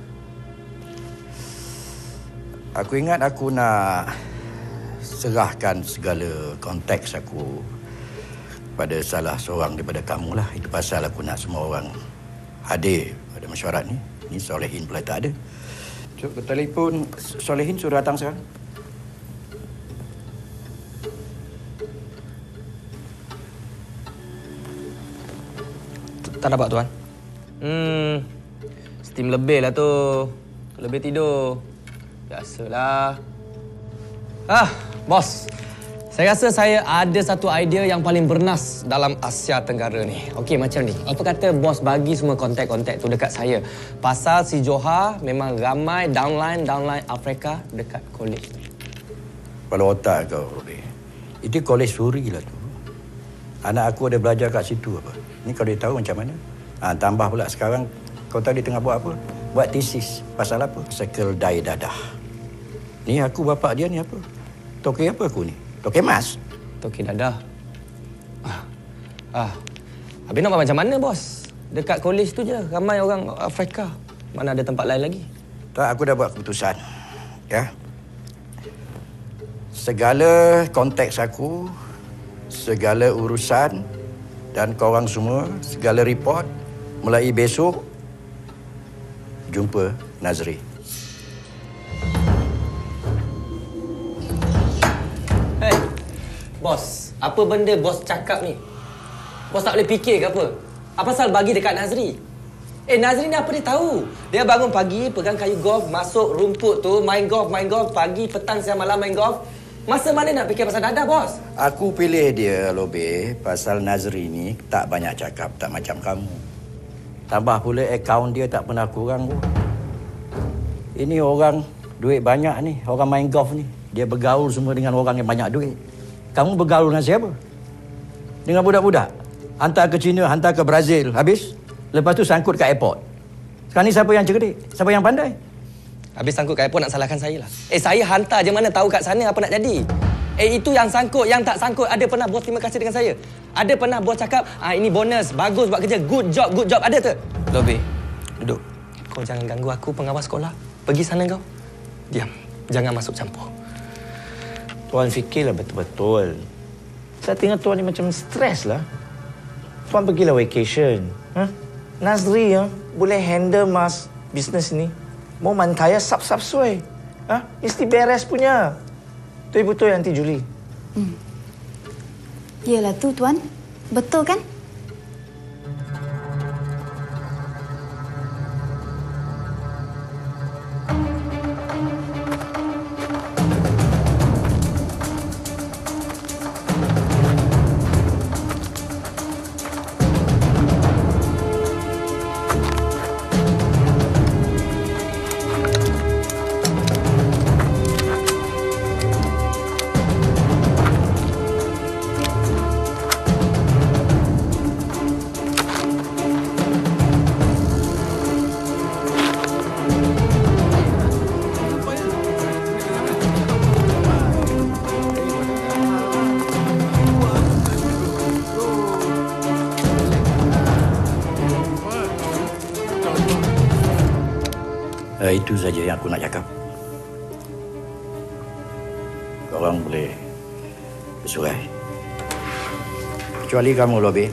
Aku ingat aku nak serahkan segala konteks aku pada salah seorang daripada kamu lah. Itu pasal aku nak semua orang hadir pada mesyuarat ni. Ni Solehin pula tak ada. Cuk, ke telefon Solehin suruh datang sekarang. Tak dapat, Tuan. Steam lebih lah tu. Lebih tidur. Biasalah. Bos. Saya rasa saya ada satu idea yang paling bernas dalam Asia Tenggara ni. Okey, macam ni. Apa kata bos bagi semua kontak-kontak tu dekat saya? Pasal si Johar memang ramai downline Afrika dekat kolej ni. Kalau otak kau, Robi. Itu kolej Suri lah tu. Anak aku ada belajar kat situ apa. Ni kau dia tahu macam mana. Tambah pula sekarang, kau tahu dia tengah buat apa? Buat tesis. Pasal apa? Keldai dadah. Ni aku bapak dia ni apa? Toke apa aku ni? Toke emas? Toke dadah. Habis nak buat macam mana, bos? Dekat kolej tu je, ramai orang Afrika. Mana ada tempat lain lagi? Tak, aku dah buat keputusan. Ya. Segala konteks aku, segala urusan dan korang semua, segala report, mulai besok, jumpa Nazri. Hey, bos, apa benda bos cakap ni? Bos tak boleh fikir ke apa? Apa pasal bagi dekat Nazri? Nazri ni apa dia tahu? Dia bangun pagi, pegang kayu golf, masuk rumput tu, main golf, pagi, petang, siang, malam main golf. Masa mana nak fikir pasal dadah, bos? Aku pilih dia, Lobe, pasal Nazri ni tak banyak cakap, tak macam kamu. Tambah pula akaun dia tak pernah kurang pun. Ini orang duit banyak ni, orang main golf ni. Dia bergaul semua dengan orang yang banyak duit. Kamu bergaul dengan siapa? Dengan budak-budak. Hantar ke China, hantar ke Brazil, habis? Lepas tu sangkut kat airport. Sekarang ni siapa yang cerdik? Siapa yang pandai? Habis sangkut kat airport nak salahkan saya lah. Saya hantar je, mana tahu kat sana apa nak jadi. Itu yang sangkut, yang tak sangkut. Ada pernah bos terima kasih dengan saya? Ada pernah bos cakap, ini bonus, bagus buat kerja, good job, ada tu? Lobe, duduk. Kau jangan ganggu aku, pengawas sekolah. Pergi sana kau. Diam, jangan masuk campur. Tuan fikirlah betul-betul. Saya tengok tuan ni macam stres lah. Tuan pergilah vacation. Nazri boleh handle mas bisnes ni. Mau mantaya sap-sap suai. Mesti beres punya. Betul-betul nanti Juli. Yelah tu, Tuan. Betul kan? Itu saja yang aku nak cakap. Korang boleh bersurai. Kecuali kamu, Lobe.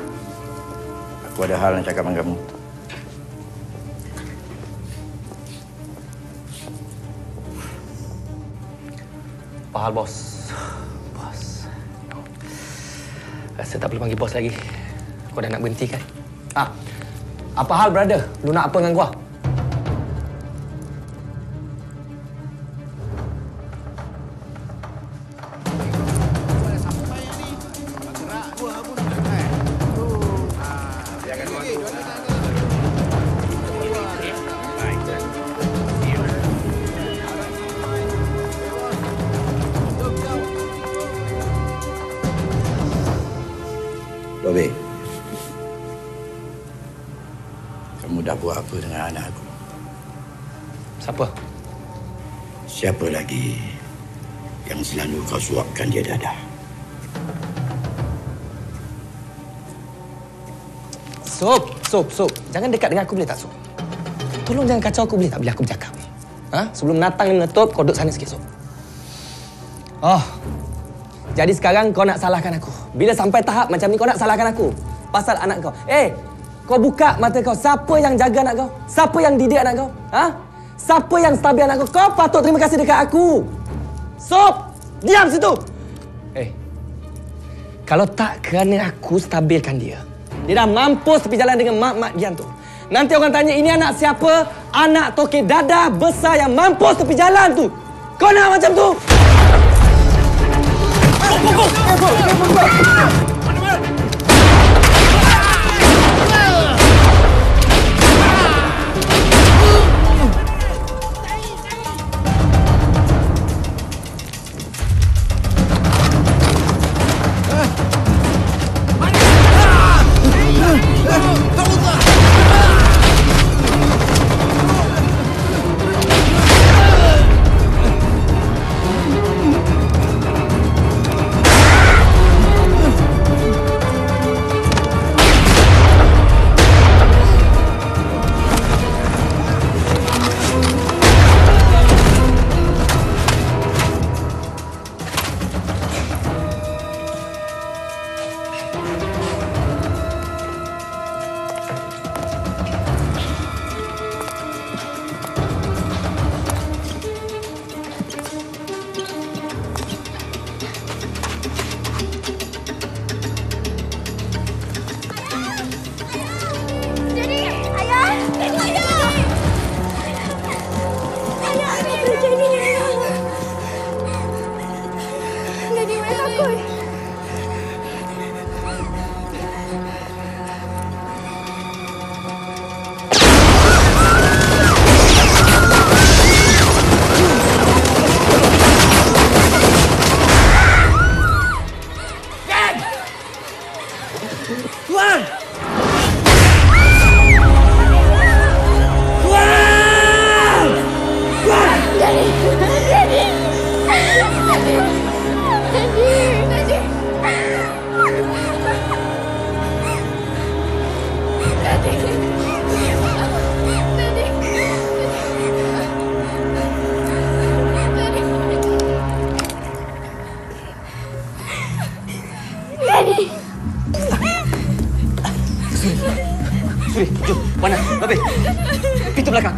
Aku ada hal nak cakap dengan kamu. Apa hal, bos? Bos. Rasa tak perlu panggil bos lagi. Kau dah nak berhenti kan? Apa hal, brother? Lu nak apa dengan gua? Lobe, kamu dah buat apa dengan anak aku? Siapa? Siapa lagi yang selalu kau suapkan dia dadah? Sob. Jangan dekat dengan aku boleh tak, Sob? Tolong jangan kacau aku boleh tak bila aku bercakap. Sebelum menatang ni mengetup, kau duduk sana sikit, Sob. Jadi sekarang kau nak salahkan aku. Bila sampai tahap macam ni kau nak salahkan aku pasal anak kau. Kau buka mata kau. Siapa yang jaga anak kau? Siapa yang didik anak kau? Siapa yang stabil anak kau? Kau patut terima kasih dekat aku. Sob, diam situ. Kalau tak kerana aku stabilkan dia, dia dah mampus tepi jalan dengan mak-mak diam tu. Nanti orang tanya ini anak siapa? Anak toke dadah besar yang mampus tepi jalan tu. Kau nak macam tu? Suri, jom. Mana? Babe. Pintu belakang.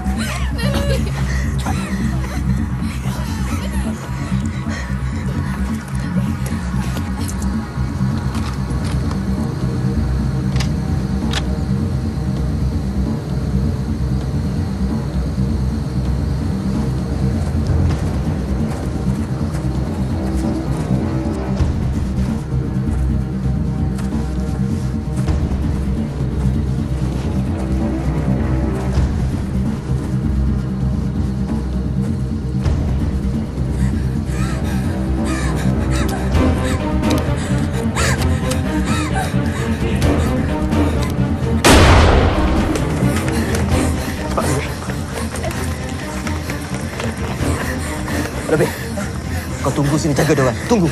Lebih. Kau tunggu sini, jaga dia orang. Tunggu.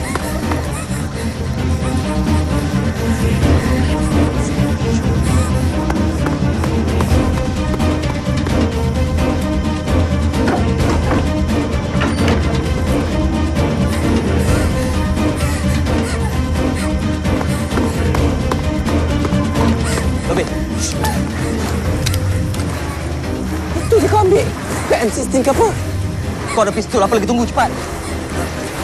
Lebih. Itu je kau ambil. PN16 ke apa? Kau ada pistol, apa lagi tunggu cepat.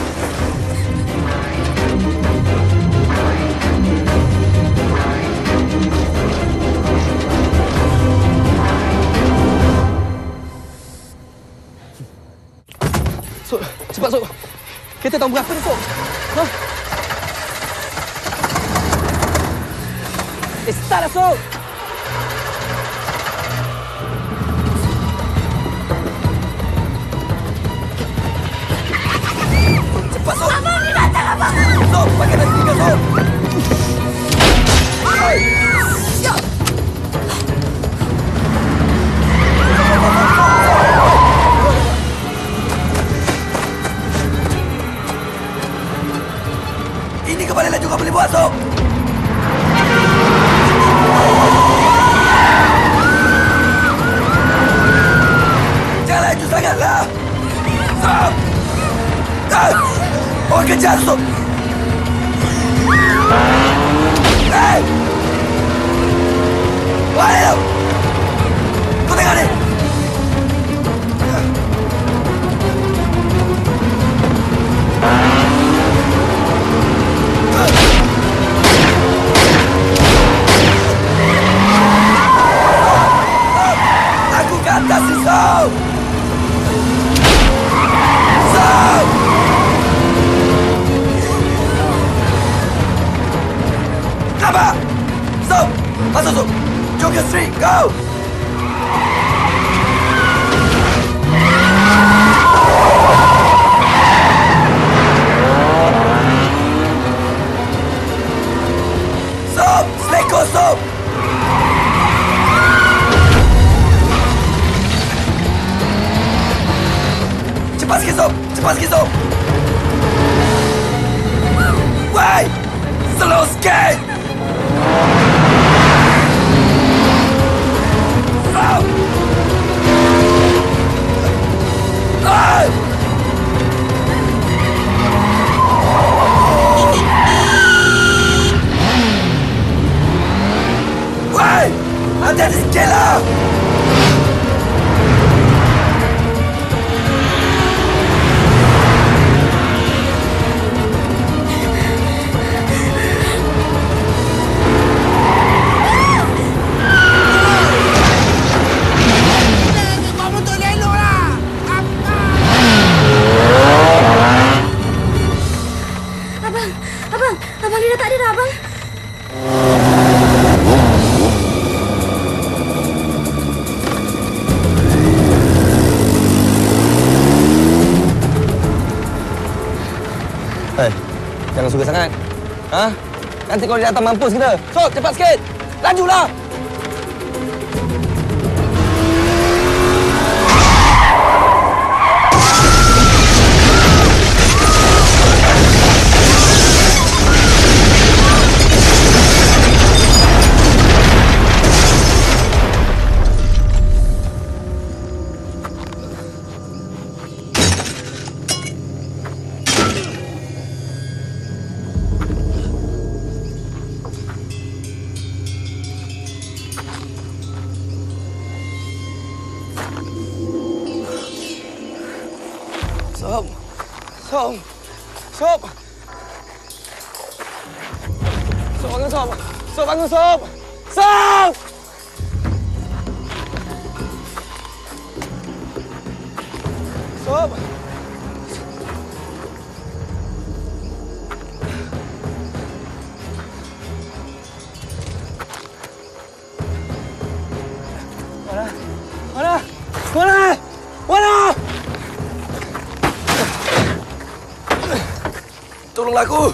Cepat, Sob. Kereta tahun berapa ni, Sob? Ha? Start lah, Sob. Cepat, Sob. Abang ni datang, Abang. Sob, pakai nasi tiga, Sob. Siap. Ini kembali juga boleh buat, Sob. Jangan laju sangatlah. Sob. Orang kejar, Sob. Hei! Wahai lu! Kau tengok ni! Aku ke atas ni, Sob! Sob! Apa? Sob! Masuk, Sob! Joker Street, go! Sob! Seleko, Sob! Cepat sikit, Sob! Cepat sikit, Sob! Wait! Slow skate! Sob! Ah! Wait! Hati-hati sikit lah! Abang dia dah tak ada dah, Abang. Jangan suka sangat. Ha? Nanti kalau dia datang mampus kita. Sob, cepat sikit. Lajulah. Sob. Sob. Sob. Sob, bangun, Sob. Sob, bangun, Sob. Sob! Sob. Mana? Mana? Mana? Mana? Tolonglah aku.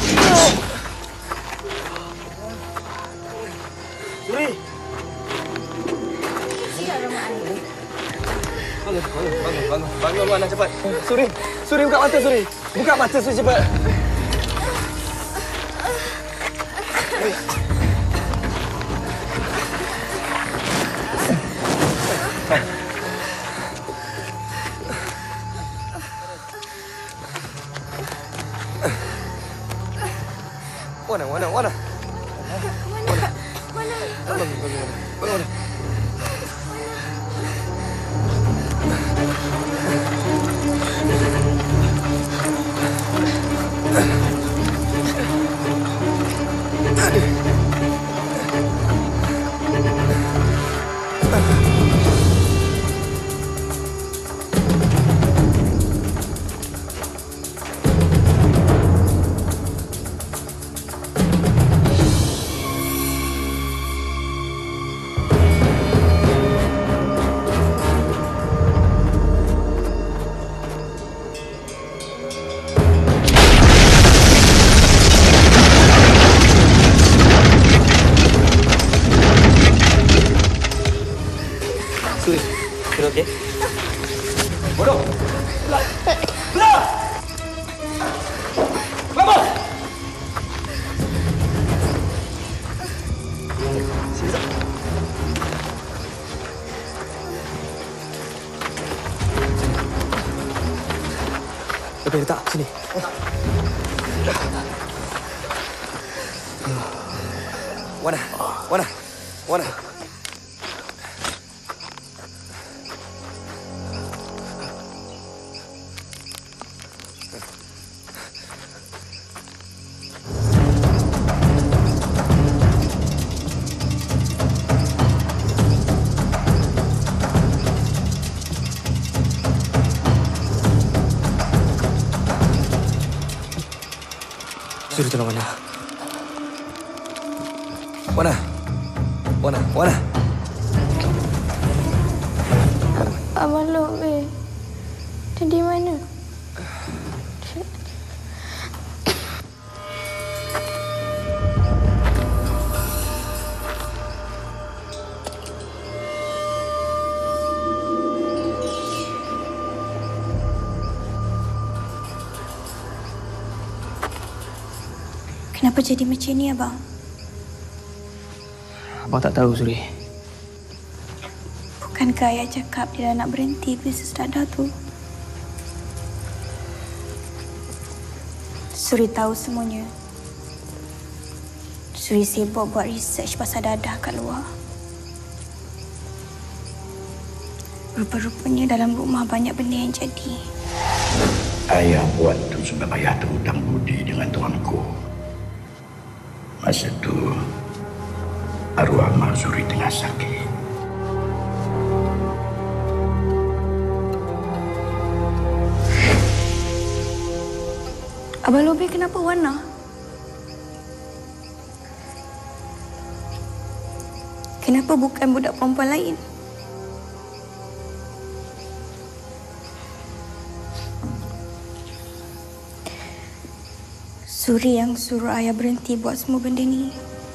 Suri. Bangun, Wana, cepat. Suri, buka mata, Suri. Buka mata, Suri, cepat. Wana. Bangun. Aduh. Suri, kira okey? Bodoh! Belah! Kelapa! Okey, letak sini. Wana. Suri, tolong Wana. Wana. Abang Lobe. Dia di mana? Kenapa jadi macam ni, Abang? Abang tak tahu, Suri. Bukankah ayah cakap dia dah nak berhenti bisnes dadah tu? Suri tahu semuanya. Suri sibuk buat research pasal dadah kat luar. Rupa-rupanya dalam rumah banyak benda yang jadi. Ayah buat tu sebab ayah terhutang budi dengan tuanku. Masa tu arwah Mak Suri tengah sakit. Abang Lobe kenapa Wana? Kenapa bukan budak perempuan lain? Suri yang suruh ayah berhenti buat semua benda ni.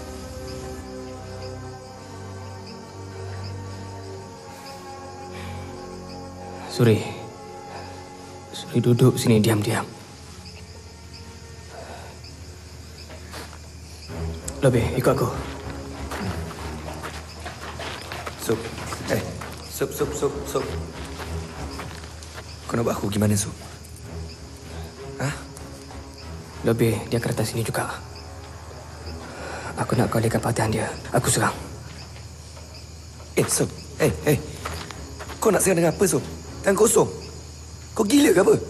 Suri duduk sini diam-diam. Lobe, ikut aku. Sup. Sup. Kau nak buat aku gimana, Sup? Lobe, dia akan datang sini juga. Aku nak kau alihkan perhatian dia. Aku serang. Sup. Kau nak serang dengan apa, Sup? Tangan kosong. Kau gila ke apa?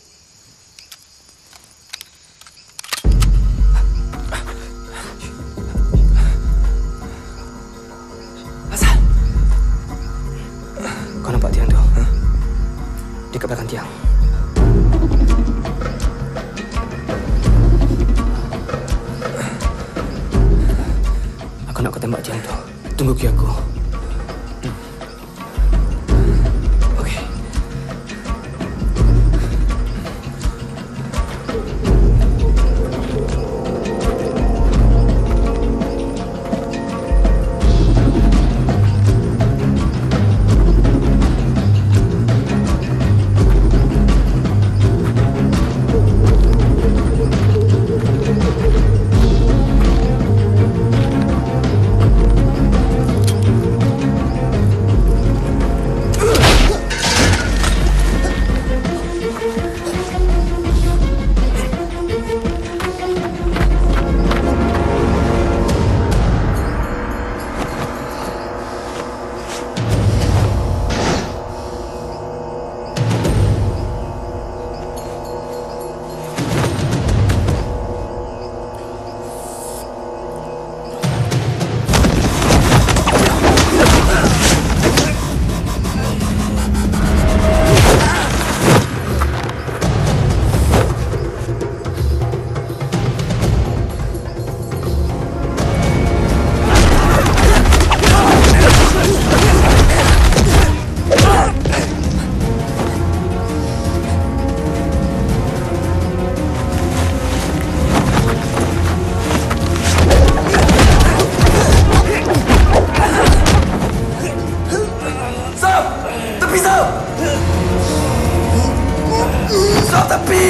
Kau nampak tiang tu? Dia kat belakang tiang. Aku nak kau tembak tiang tu. Tunggu kiri aku. Tepi, Sob! Sob, tepi!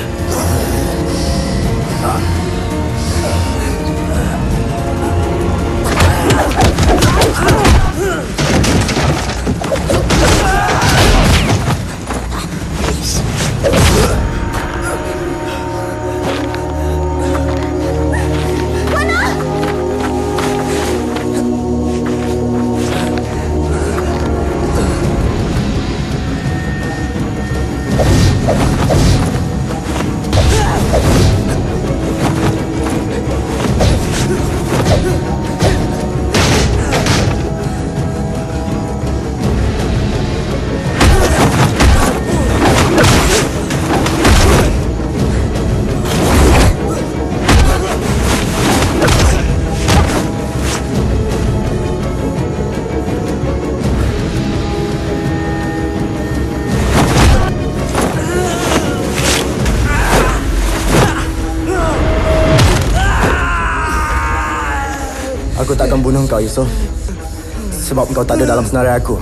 Aku takkan bunuh kau, Yusof. Sebab kau tak ada dalam senarai aku.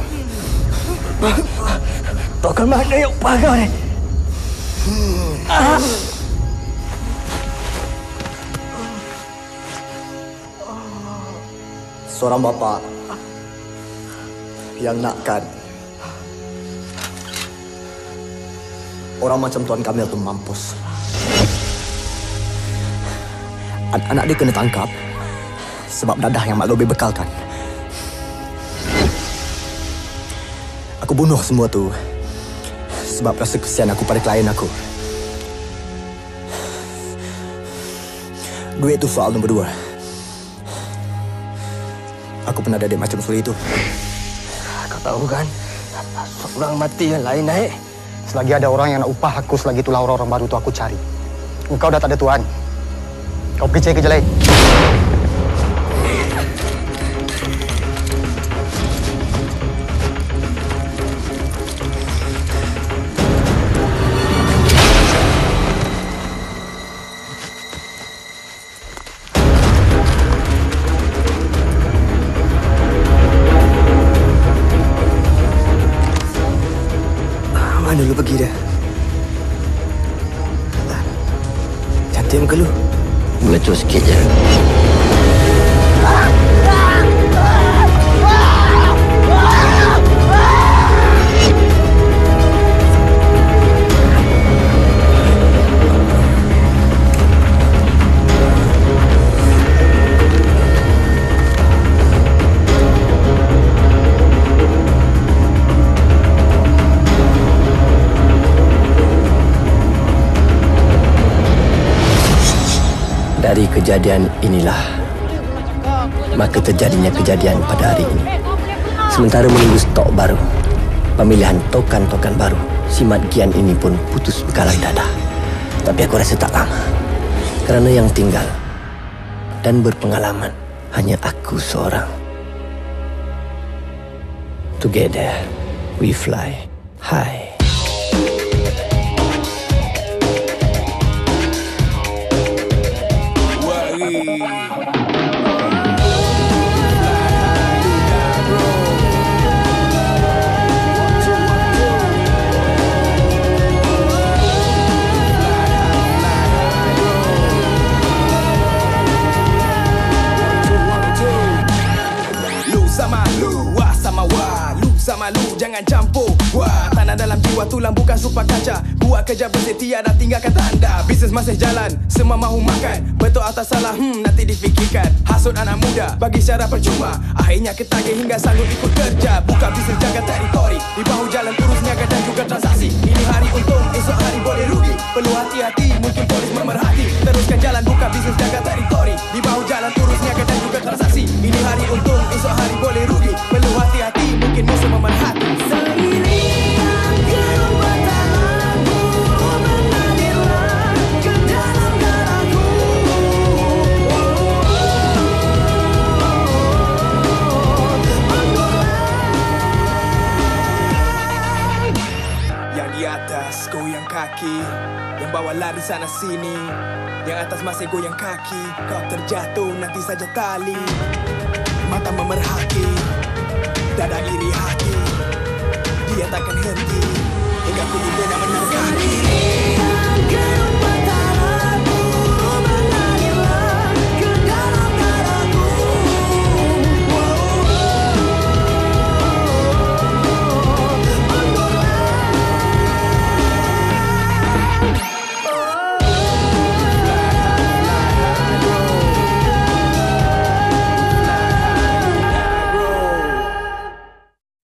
Tokan mana yang pagar ni? Seorang bapa yang nakkan orang macam Tuan Kamil tu mampus. Anak-anak dia kena tangkap sebab dadah yang Mak Lobe bekalkan. Aku bunuh semua tu sebab rasa kesian aku pada klien aku. Duit tu soal nombor 2. Aku pernah dadik macam suri itu. Kau tahu kan, seorang mati yang lain naik. Selagi ada orang yang nak upah aku, selagi itulah orang-orang baru tu aku cari. Engkau dah tak ada tuan. Kau pergi cari kerja lain. Mana lu pergi dah? Cantik muka lu. Betul sikit je. Dari kejadian inilah, maka terjadinya kejadian pada hari ini. Sementara menunggu stok baru, pemilihan tokan-tokan baru, si Mat Gian ini pun putus bekalan dadah. Tapi aku rasa tak lama, kerana yang tinggal dan berpengalaman hanya aku seorang. Together, we fly high. Sama lu jangan campur. Wah, tanah dalam jiwa tulang bukan supa kaca. Buat kerja bersih tiada tinggalkan tanda. Bisnes masih jalan, semua mahu makan. Betul atau salah, nanti difikirkan. Hasut anak muda, bagi secara percuma. Akhirnya ketagih hingga sanggup ikut kerja. Buka bisnes jaga teritori. Di bahu jalan terus niaga dan juga transaksi. Ini hari untung, esok hari boleh rugi. Perlu hati-hati, mungkin polis memerhati. Teruskan jalan, buka bisnes jaga teritori. Di bahu jalan terus niaga dan juga transaksi. Ini hari untung, esok hari boleh rugi. Perlu hati-hati, mungkin musuh memerhati. Yang di atas goyang kaki, yang bawah lari sana sini. Yang atas masih goyang kaki, kau terjatuh nanti saja tali. Mata memerhati, dada iri hati. yang takkan henti hingga ku tiba dan menangkan diri.